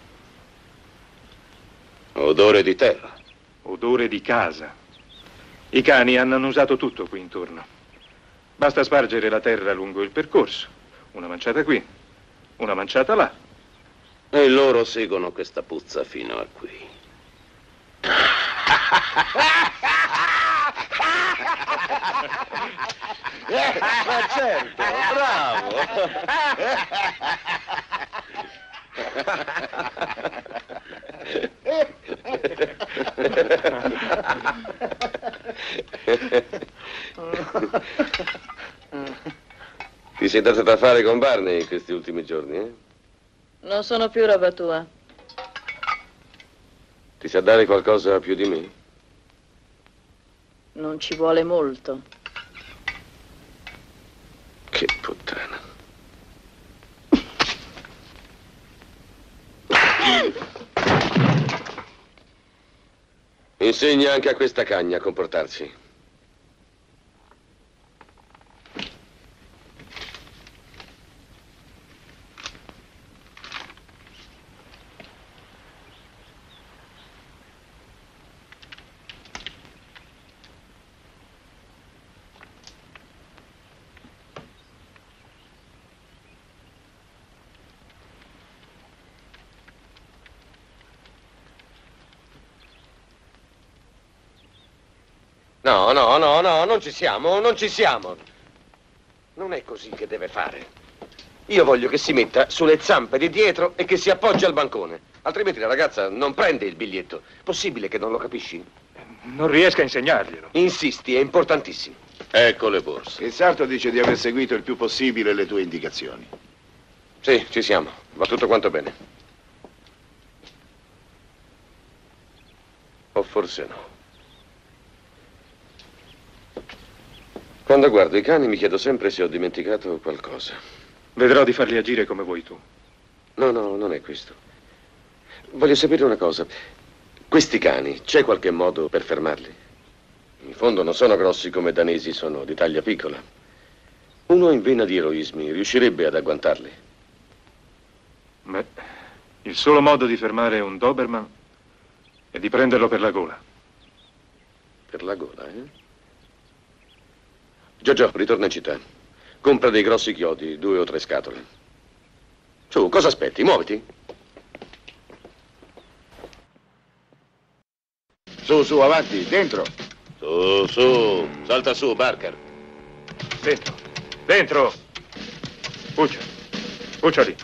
Speaker 1: Odore di terra.
Speaker 14: Odore di casa. I cani hanno annusato tutto qui intorno. Basta spargere la terra lungo il percorso. Una manciata qui, una manciata là.
Speaker 1: E loro seguono questa puzza fino a qui.
Speaker 2: Ma certo, bravo. Ti sei dato da fare con Barney in questi ultimi giorni, eh?
Speaker 12: Non sono più roba tua.
Speaker 2: Ti sa dare qualcosa più di me?
Speaker 12: Non ci vuole molto.
Speaker 2: Che puttana. Insegna anche a questa cagna a comportarsi. No, non ci siamo, non ci siamo. Non è così che deve fare. Io voglio che si metta sulle zampe di dietro e che si appoggi al bancone. Altrimenti la ragazza non prende il biglietto. Possibile che non lo capisci?
Speaker 14: Non riesco a insegnarglielo.
Speaker 2: Insisti, è importantissimo.
Speaker 1: Ecco le borse.
Speaker 4: Il sarto dice di aver seguito il più possibile le tue indicazioni.
Speaker 2: Sì, ci siamo. Va tutto quanto bene. O forse no. Quando guardo i cani mi chiedo sempre se ho dimenticato qualcosa.
Speaker 14: Vedrò di farli agire come vuoi tu.
Speaker 2: No, non è questo. Voglio sapere una cosa. Questi cani, c'è qualche modo per fermarli? In fondo non sono grossi come danesi, sono di taglia piccola. Uno in vena di eroismi riuscirebbe ad agguantarli.
Speaker 14: Beh, il solo modo di fermare un Doberman è di prenderlo per la gola.
Speaker 2: Per la gola, eh? Giorgio, ritorna in città. Compra dei grossi chiodi, 2 o 3 scatole. Su, cosa aspetti? Muoviti.
Speaker 4: Su, avanti, dentro.
Speaker 1: Su, salta su, Barker.
Speaker 14: Dentro. Puccia lì.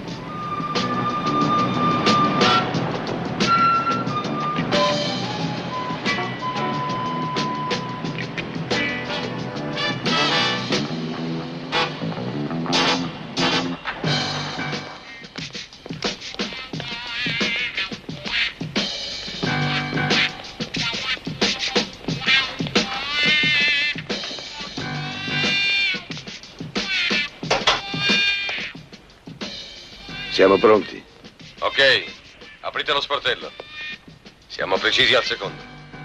Speaker 4: Siamo pronti.
Speaker 2: Ok, aprite lo sportello. Siamo precisi al secondo.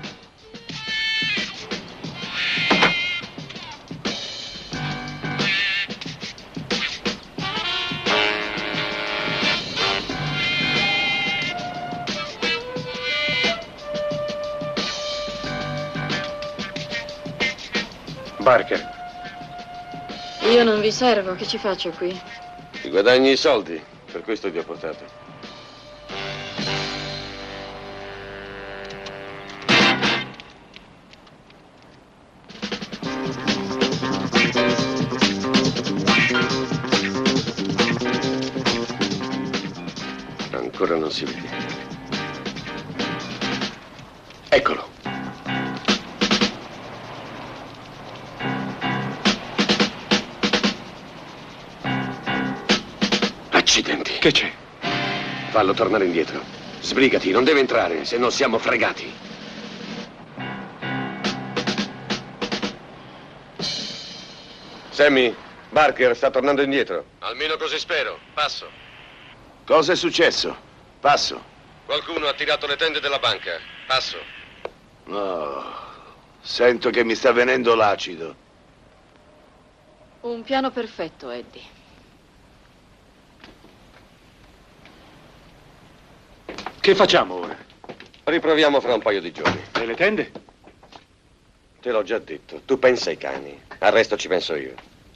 Speaker 14: Barker.
Speaker 12: Io non vi servo, che ci faccio qui?
Speaker 2: Ti guadagni i soldi, per questo ti ho portato. Ancora non si vede. Eccolo. Accidenti.
Speaker 14: Che c'è?
Speaker 2: Fallo tornare indietro. Sbrigati, non deve entrare, se no siamo fregati. Sammy, Barker sta tornando indietro. Almeno così spero. Passo.
Speaker 4: Cosa è successo? Passo.
Speaker 2: Qualcuno ha tirato le tende della banca. Passo.
Speaker 4: Oh, sento che mi sta venendo l'acido.
Speaker 12: Un piano perfetto, Eddie.
Speaker 14: Che facciamo ora?
Speaker 2: Riproviamo fra un paio di giorni.
Speaker 14: E le tende?
Speaker 2: Te l'ho già detto. Tu pensa ai cani. Al resto ci penso io.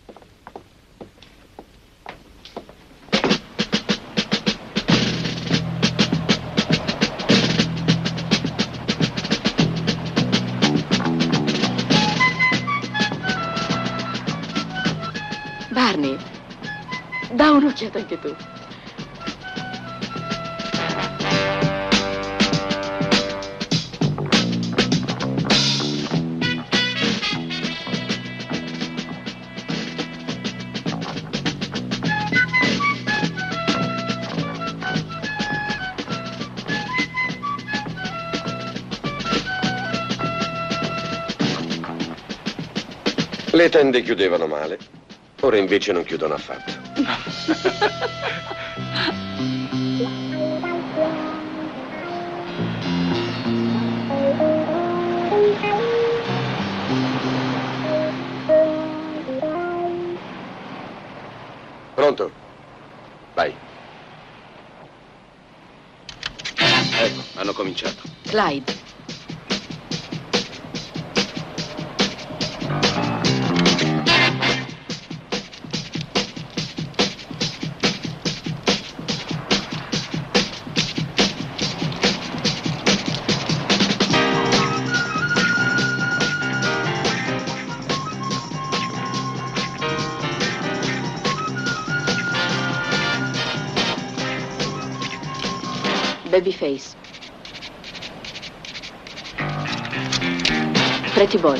Speaker 12: Barney, dà un'occhiata anche tu.
Speaker 2: Le tende chiudevano male, ora invece non chiudono affatto. Pronto? Vai.
Speaker 1: Ecco, hanno cominciato.
Speaker 12: Clyde. Babyface. Pretty Boy.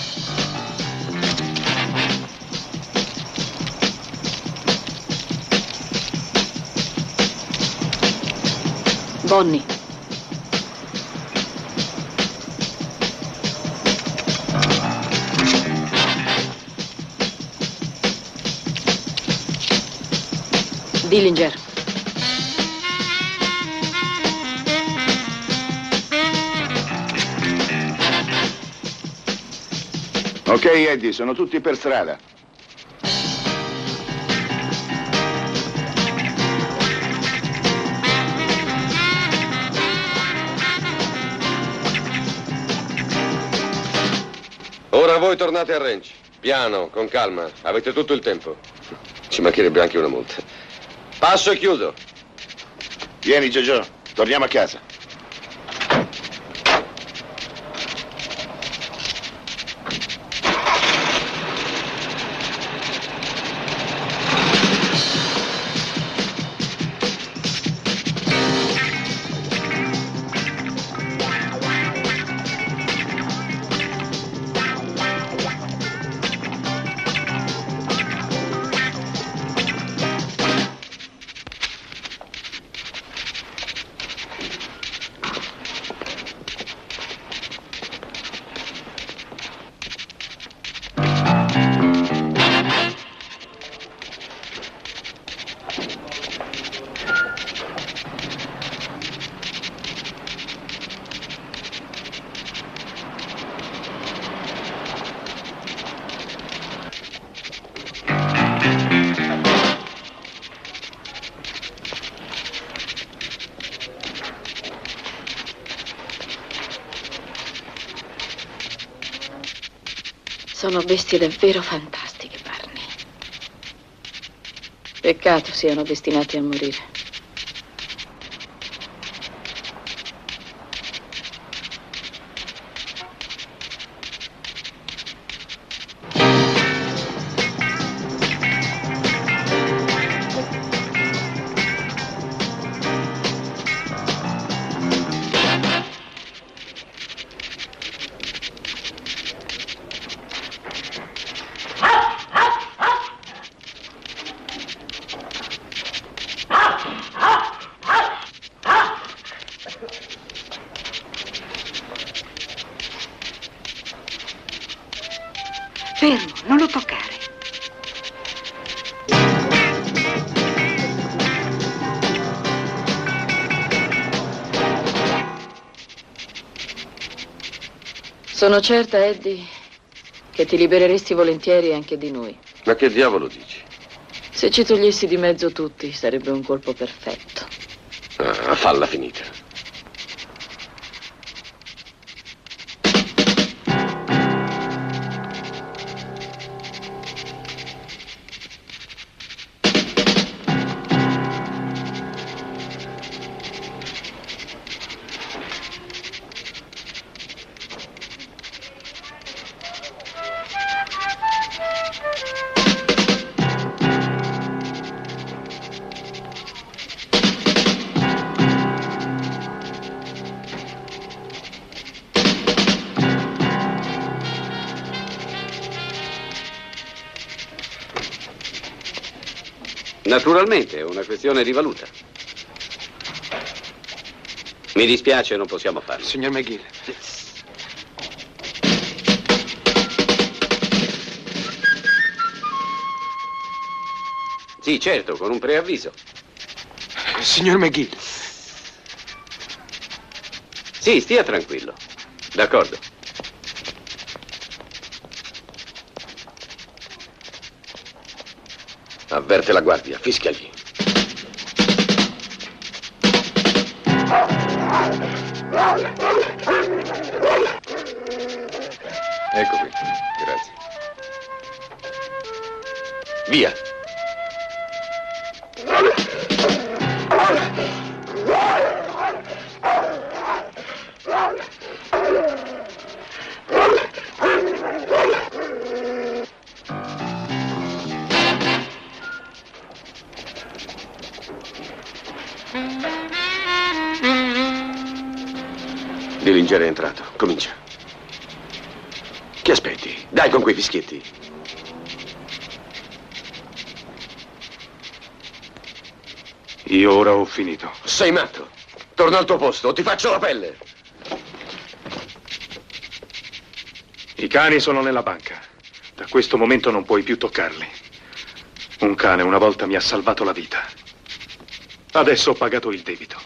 Speaker 12: Bonnie. Dillinger.
Speaker 4: Ok, Eddie, sono tutti per strada.
Speaker 2: Ora voi tornate al ranch. Piano, con calma. Avete tutto il tempo. Ci mancherebbe anche una multa. Passo e chiudo.
Speaker 4: Vieni, Jojo, torniamo a casa.
Speaker 12: Sono bestie davvero fantastiche, Barney. Peccato siano destinati a morire.
Speaker 18: Fermo, non lo toccare.
Speaker 12: Sono certa, Eddie, che ti libereresti volentieri anche di noi.
Speaker 2: Ma che diavolo dici?
Speaker 12: Se ci togliessi di mezzo tutti, sarebbe un colpo perfetto.
Speaker 2: Ah, falla finita.
Speaker 19: Naturalmente, è una questione di valuta. Mi dispiace, non possiamo farlo.
Speaker 13: Signor McGill.
Speaker 19: Sì, certo, con un preavviso.
Speaker 13: Signor McGill.
Speaker 19: Sì, stia tranquillo. D'accordo.
Speaker 2: Avverte la guardia, fischiagli.
Speaker 15: Ecco qui, grazie.
Speaker 2: Via.
Speaker 1: Dillinger è entrato. Comincia. Che aspetti? Dai con quei fischietti.
Speaker 14: Io ora ho finito.
Speaker 1: Sei matto. Torna al tuo posto o ti faccio la pelle.
Speaker 14: I cani sono nella banca. Da questo momento non puoi più toccarli. Un cane una volta mi ha salvato la vita. Adesso ho pagato il debito.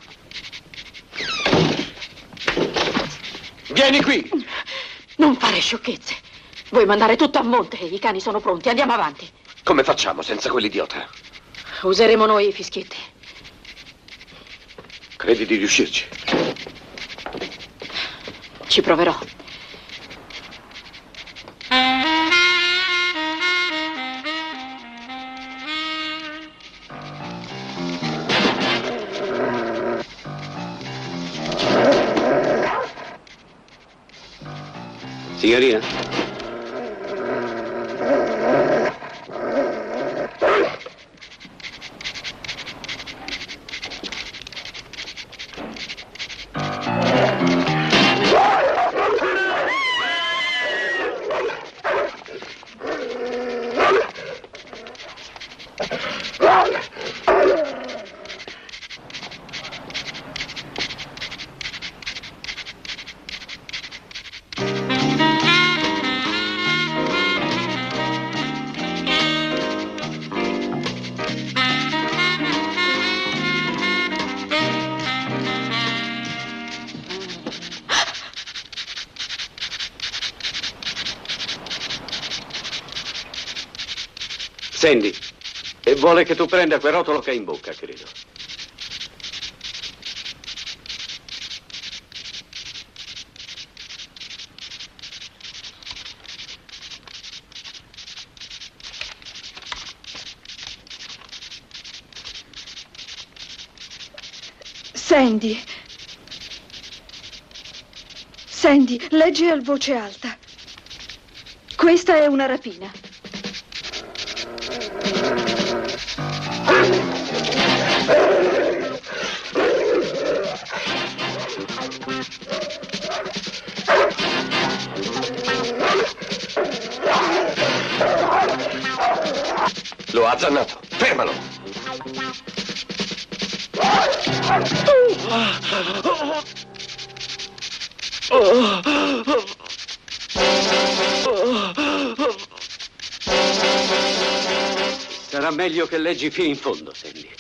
Speaker 1: Vieni qui!
Speaker 12: Non fare sciocchezze. Vuoi mandare tutto a monte? I cani sono pronti. Andiamo avanti.
Speaker 1: Come facciamo senza quell'idiota?
Speaker 12: Useremo noi i fischietti.
Speaker 1: Credi di riuscirci?
Speaker 12: Ci proverò.
Speaker 19: Signorina? Sandy, e vuole che tu prenda quel rotolo che hai in bocca, credo.
Speaker 20: Sandy. Sandy, leggi a voce alta. Questa è una rapina.
Speaker 1: Lo ha azzannato. Fermalo.
Speaker 19: Sarà meglio che leggi fino in fondo, Sandy.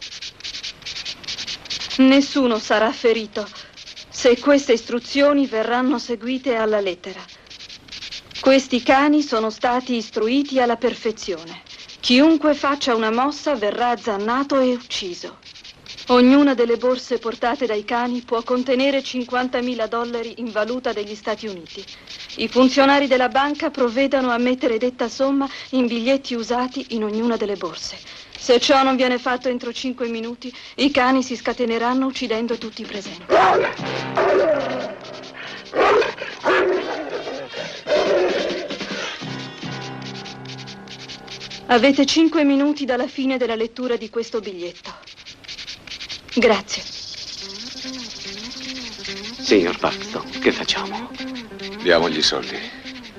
Speaker 20: Nessuno sarà ferito se queste istruzioni verranno seguite alla lettera. Questi cani sono stati istruiti alla perfezione. Chiunque faccia una mossa verrà azzannato e ucciso. Ognuna delle borse portate dai cani può contenere $50.000 in valuta degli Stati Uniti. I funzionari della banca provvedano a mettere detta somma in biglietti usati in ognuna delle borse. Se ciò non viene fatto entro 5 minuti, i cani si scateneranno uccidendo tutti i presenti. Avete 5 minuti dalla fine della lettura di questo biglietto. Grazie.
Speaker 19: Signor Buxton, che facciamo?
Speaker 1: Diamogli i soldi.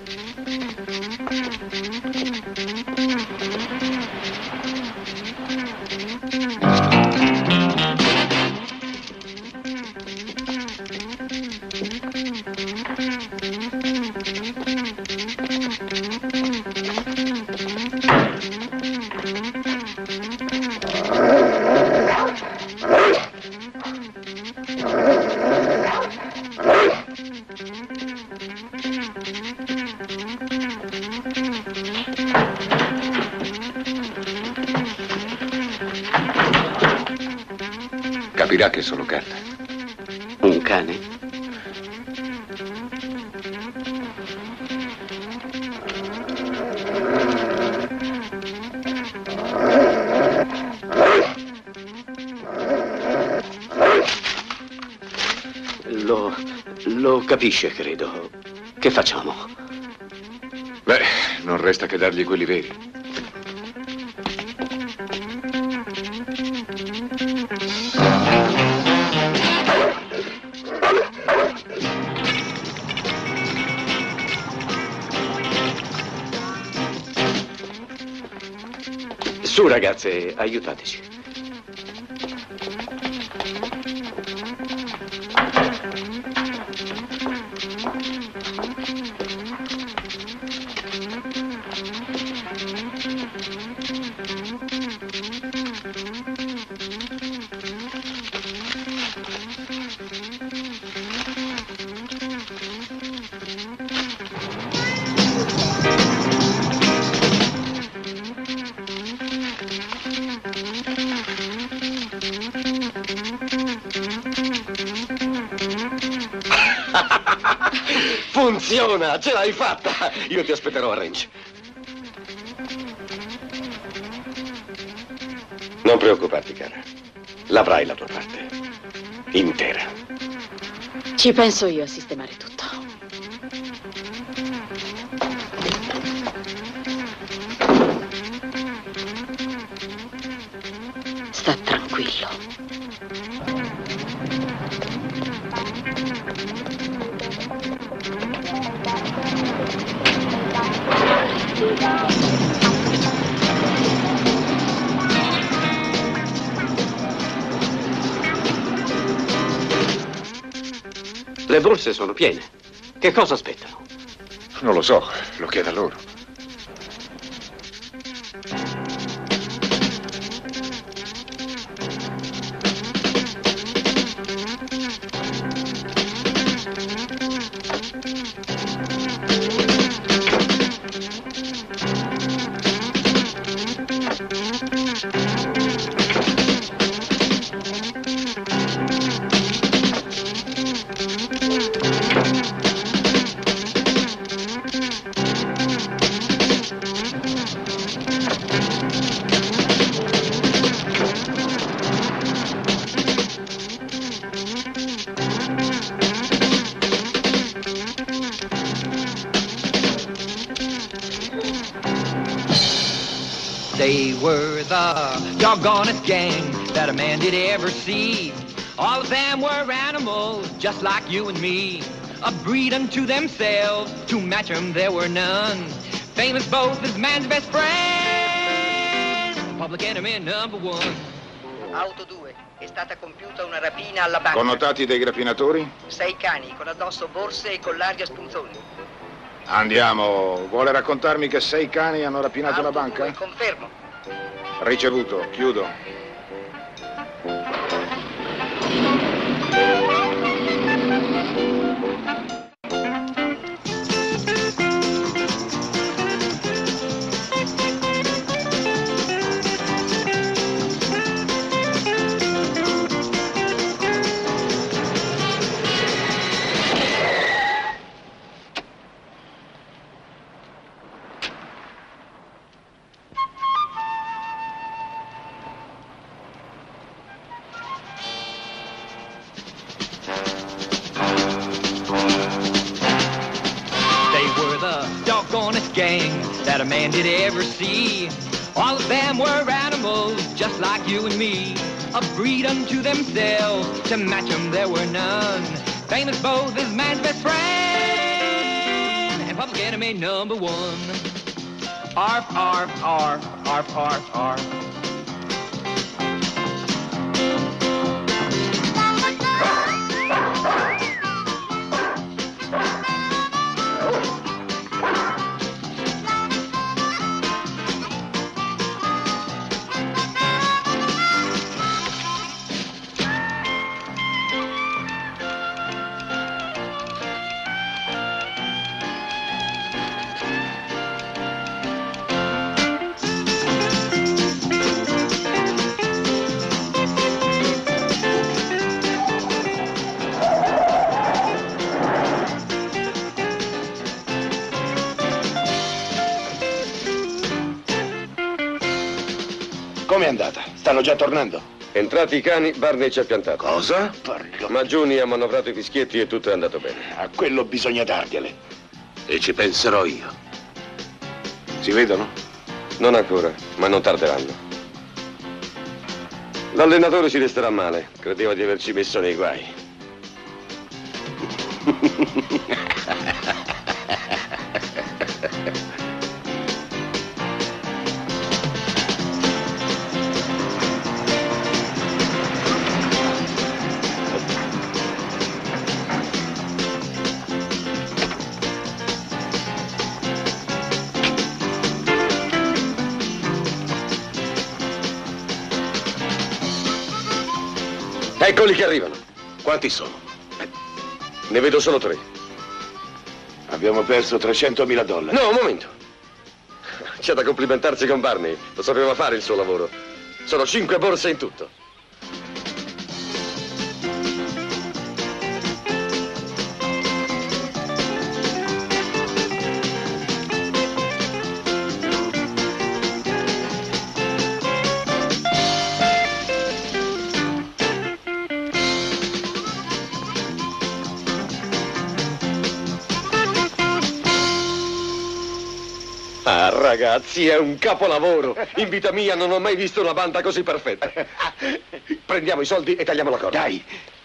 Speaker 1: Capirà che sono carta.
Speaker 19: Un cane? Lo capisce, credo. Che facciamo?
Speaker 1: Beh, non resta che dargli quelli veri.
Speaker 19: Su, ragazze, aiutateci. Funziona, ce l'hai fatta! Io ti aspetterò a ranch. Non preoccuparti, cara. L'avrai la tua parte. Intera.
Speaker 12: Ci penso io a sistemare tutto. Sta tranquillo.
Speaker 19: Le borse sono piene. Che cosa aspettano?
Speaker 14: Non lo so, lo chiedo a loro.
Speaker 16: They were the doggonest gang that a man did ever see. All of them were animals, just like you and me. A breed unto themselves, to match them there were none. Famous both as man's best friend, public enemy number one.
Speaker 18: Auto 2, è stata compiuta una rapina alla banca.
Speaker 6: Connotati dei rapinatori?
Speaker 18: 6 cani con addosso borse e collari a spunzoni.
Speaker 6: Andiamo. Vuole raccontarmi che 6 cani hanno rapinato la banca?
Speaker 18: 2, confermo.
Speaker 6: Ricevuto. Chiudo.
Speaker 16: Gang that a man did ever see. All of them were animals, just like you and me. A breed unto themselves, to match them there were none. Famous both as man's best friend, and public enemy number one. Arf, arf, arf, arf, arf, arf.
Speaker 4: Com'è andata? Stanno già tornando?
Speaker 2: Entrati i cani, Barney ci ha piantato.
Speaker 4: Cosa?
Speaker 2: Ma Giuni ha manovrato i fischietti e tutto è andato bene.
Speaker 4: A quello bisogna dargliele.
Speaker 1: E ci penserò io.
Speaker 2: Si vedono? Non ancora, ma non tarderanno. L'allenatore ci resterà male. Credeva di averci messo nei guai. Eccoli che arrivano.
Speaker 1: Quanti sono?
Speaker 2: Ne vedo solo 3.
Speaker 4: Abbiamo perso $300.000.
Speaker 2: No, un momento. C'è da complimentarsi con Barney. Lo sapeva fare il suo lavoro. Sono 5 borse in tutto. Ah, ragazzi, è un capolavoro. In vita mia non ho mai visto una banda così perfetta. Prendiamo i soldi e tagliamo la corda.
Speaker 4: Dai.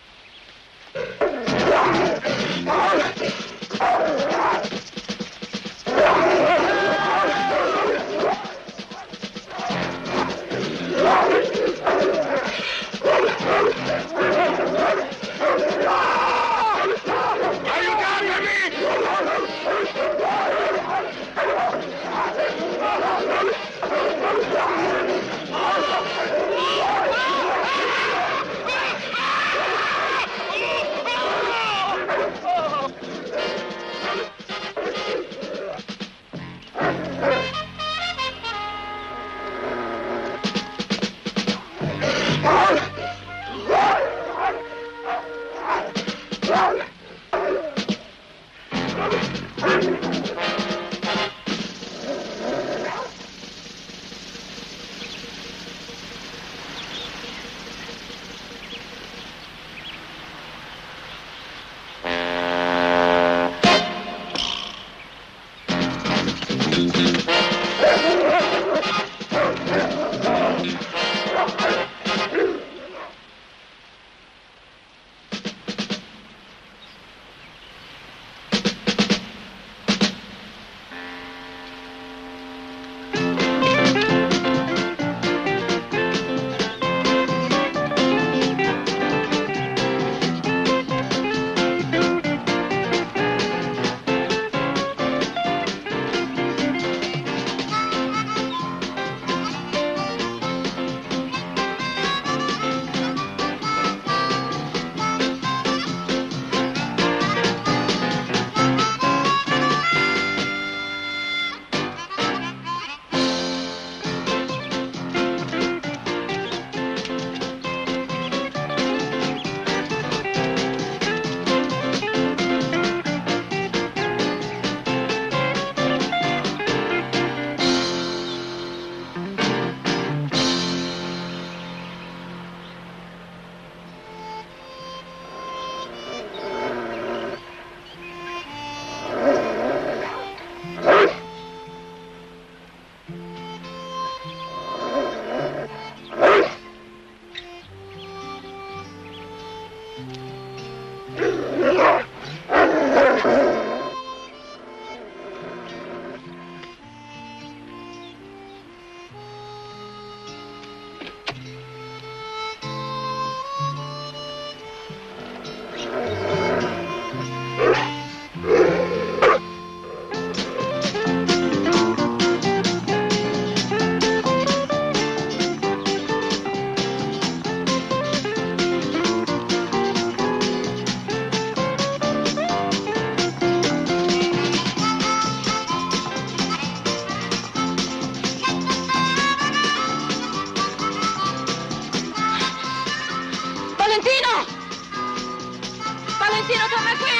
Speaker 10: Valentino, torna qui!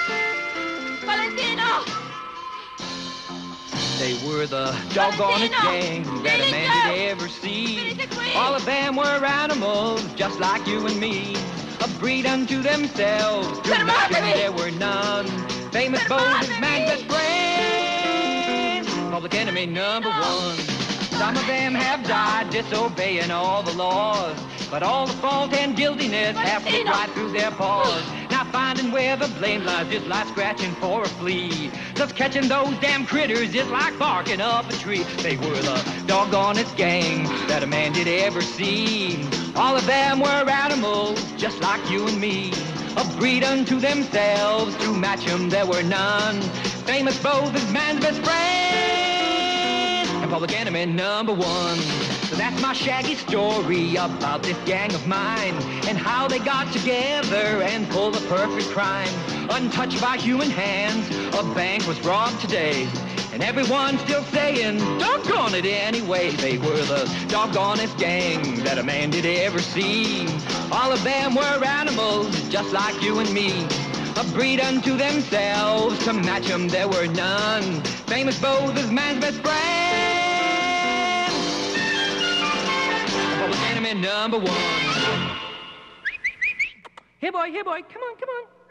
Speaker 10: Valentino!
Speaker 16: They were the doggonest gang that a man did ever see. All of them were animals, just like you and me. A breed unto themselves, to match there were none. Famous bold as man's best friend, public enemy number one. Some of them have died disobeying all the laws, but all the fault and guiltiness have slipped right through their paws. Now finding where the blame lies just like scratching for a flea. Just catching those damn critters just like barking up a tree. They were the doggonest gang that a man did ever see. All of them were animals just like you and me. A breed unto themselves, to match them there were none. Famous both as man's best friend and public enemy number one. So that's my shaggy story about this gang of mine and how they got together and pulled a perfect crime. Untouched by human hands, a bank was robbed today. And everyone's still saying, doggone it anyway. They were the doggonest gang that a man did ever see. All of them were animals, just like you and me. A breed unto themselves, to match them there were none. Famous both as man's best friend. Public enemy number one. Here boy, come on, come on.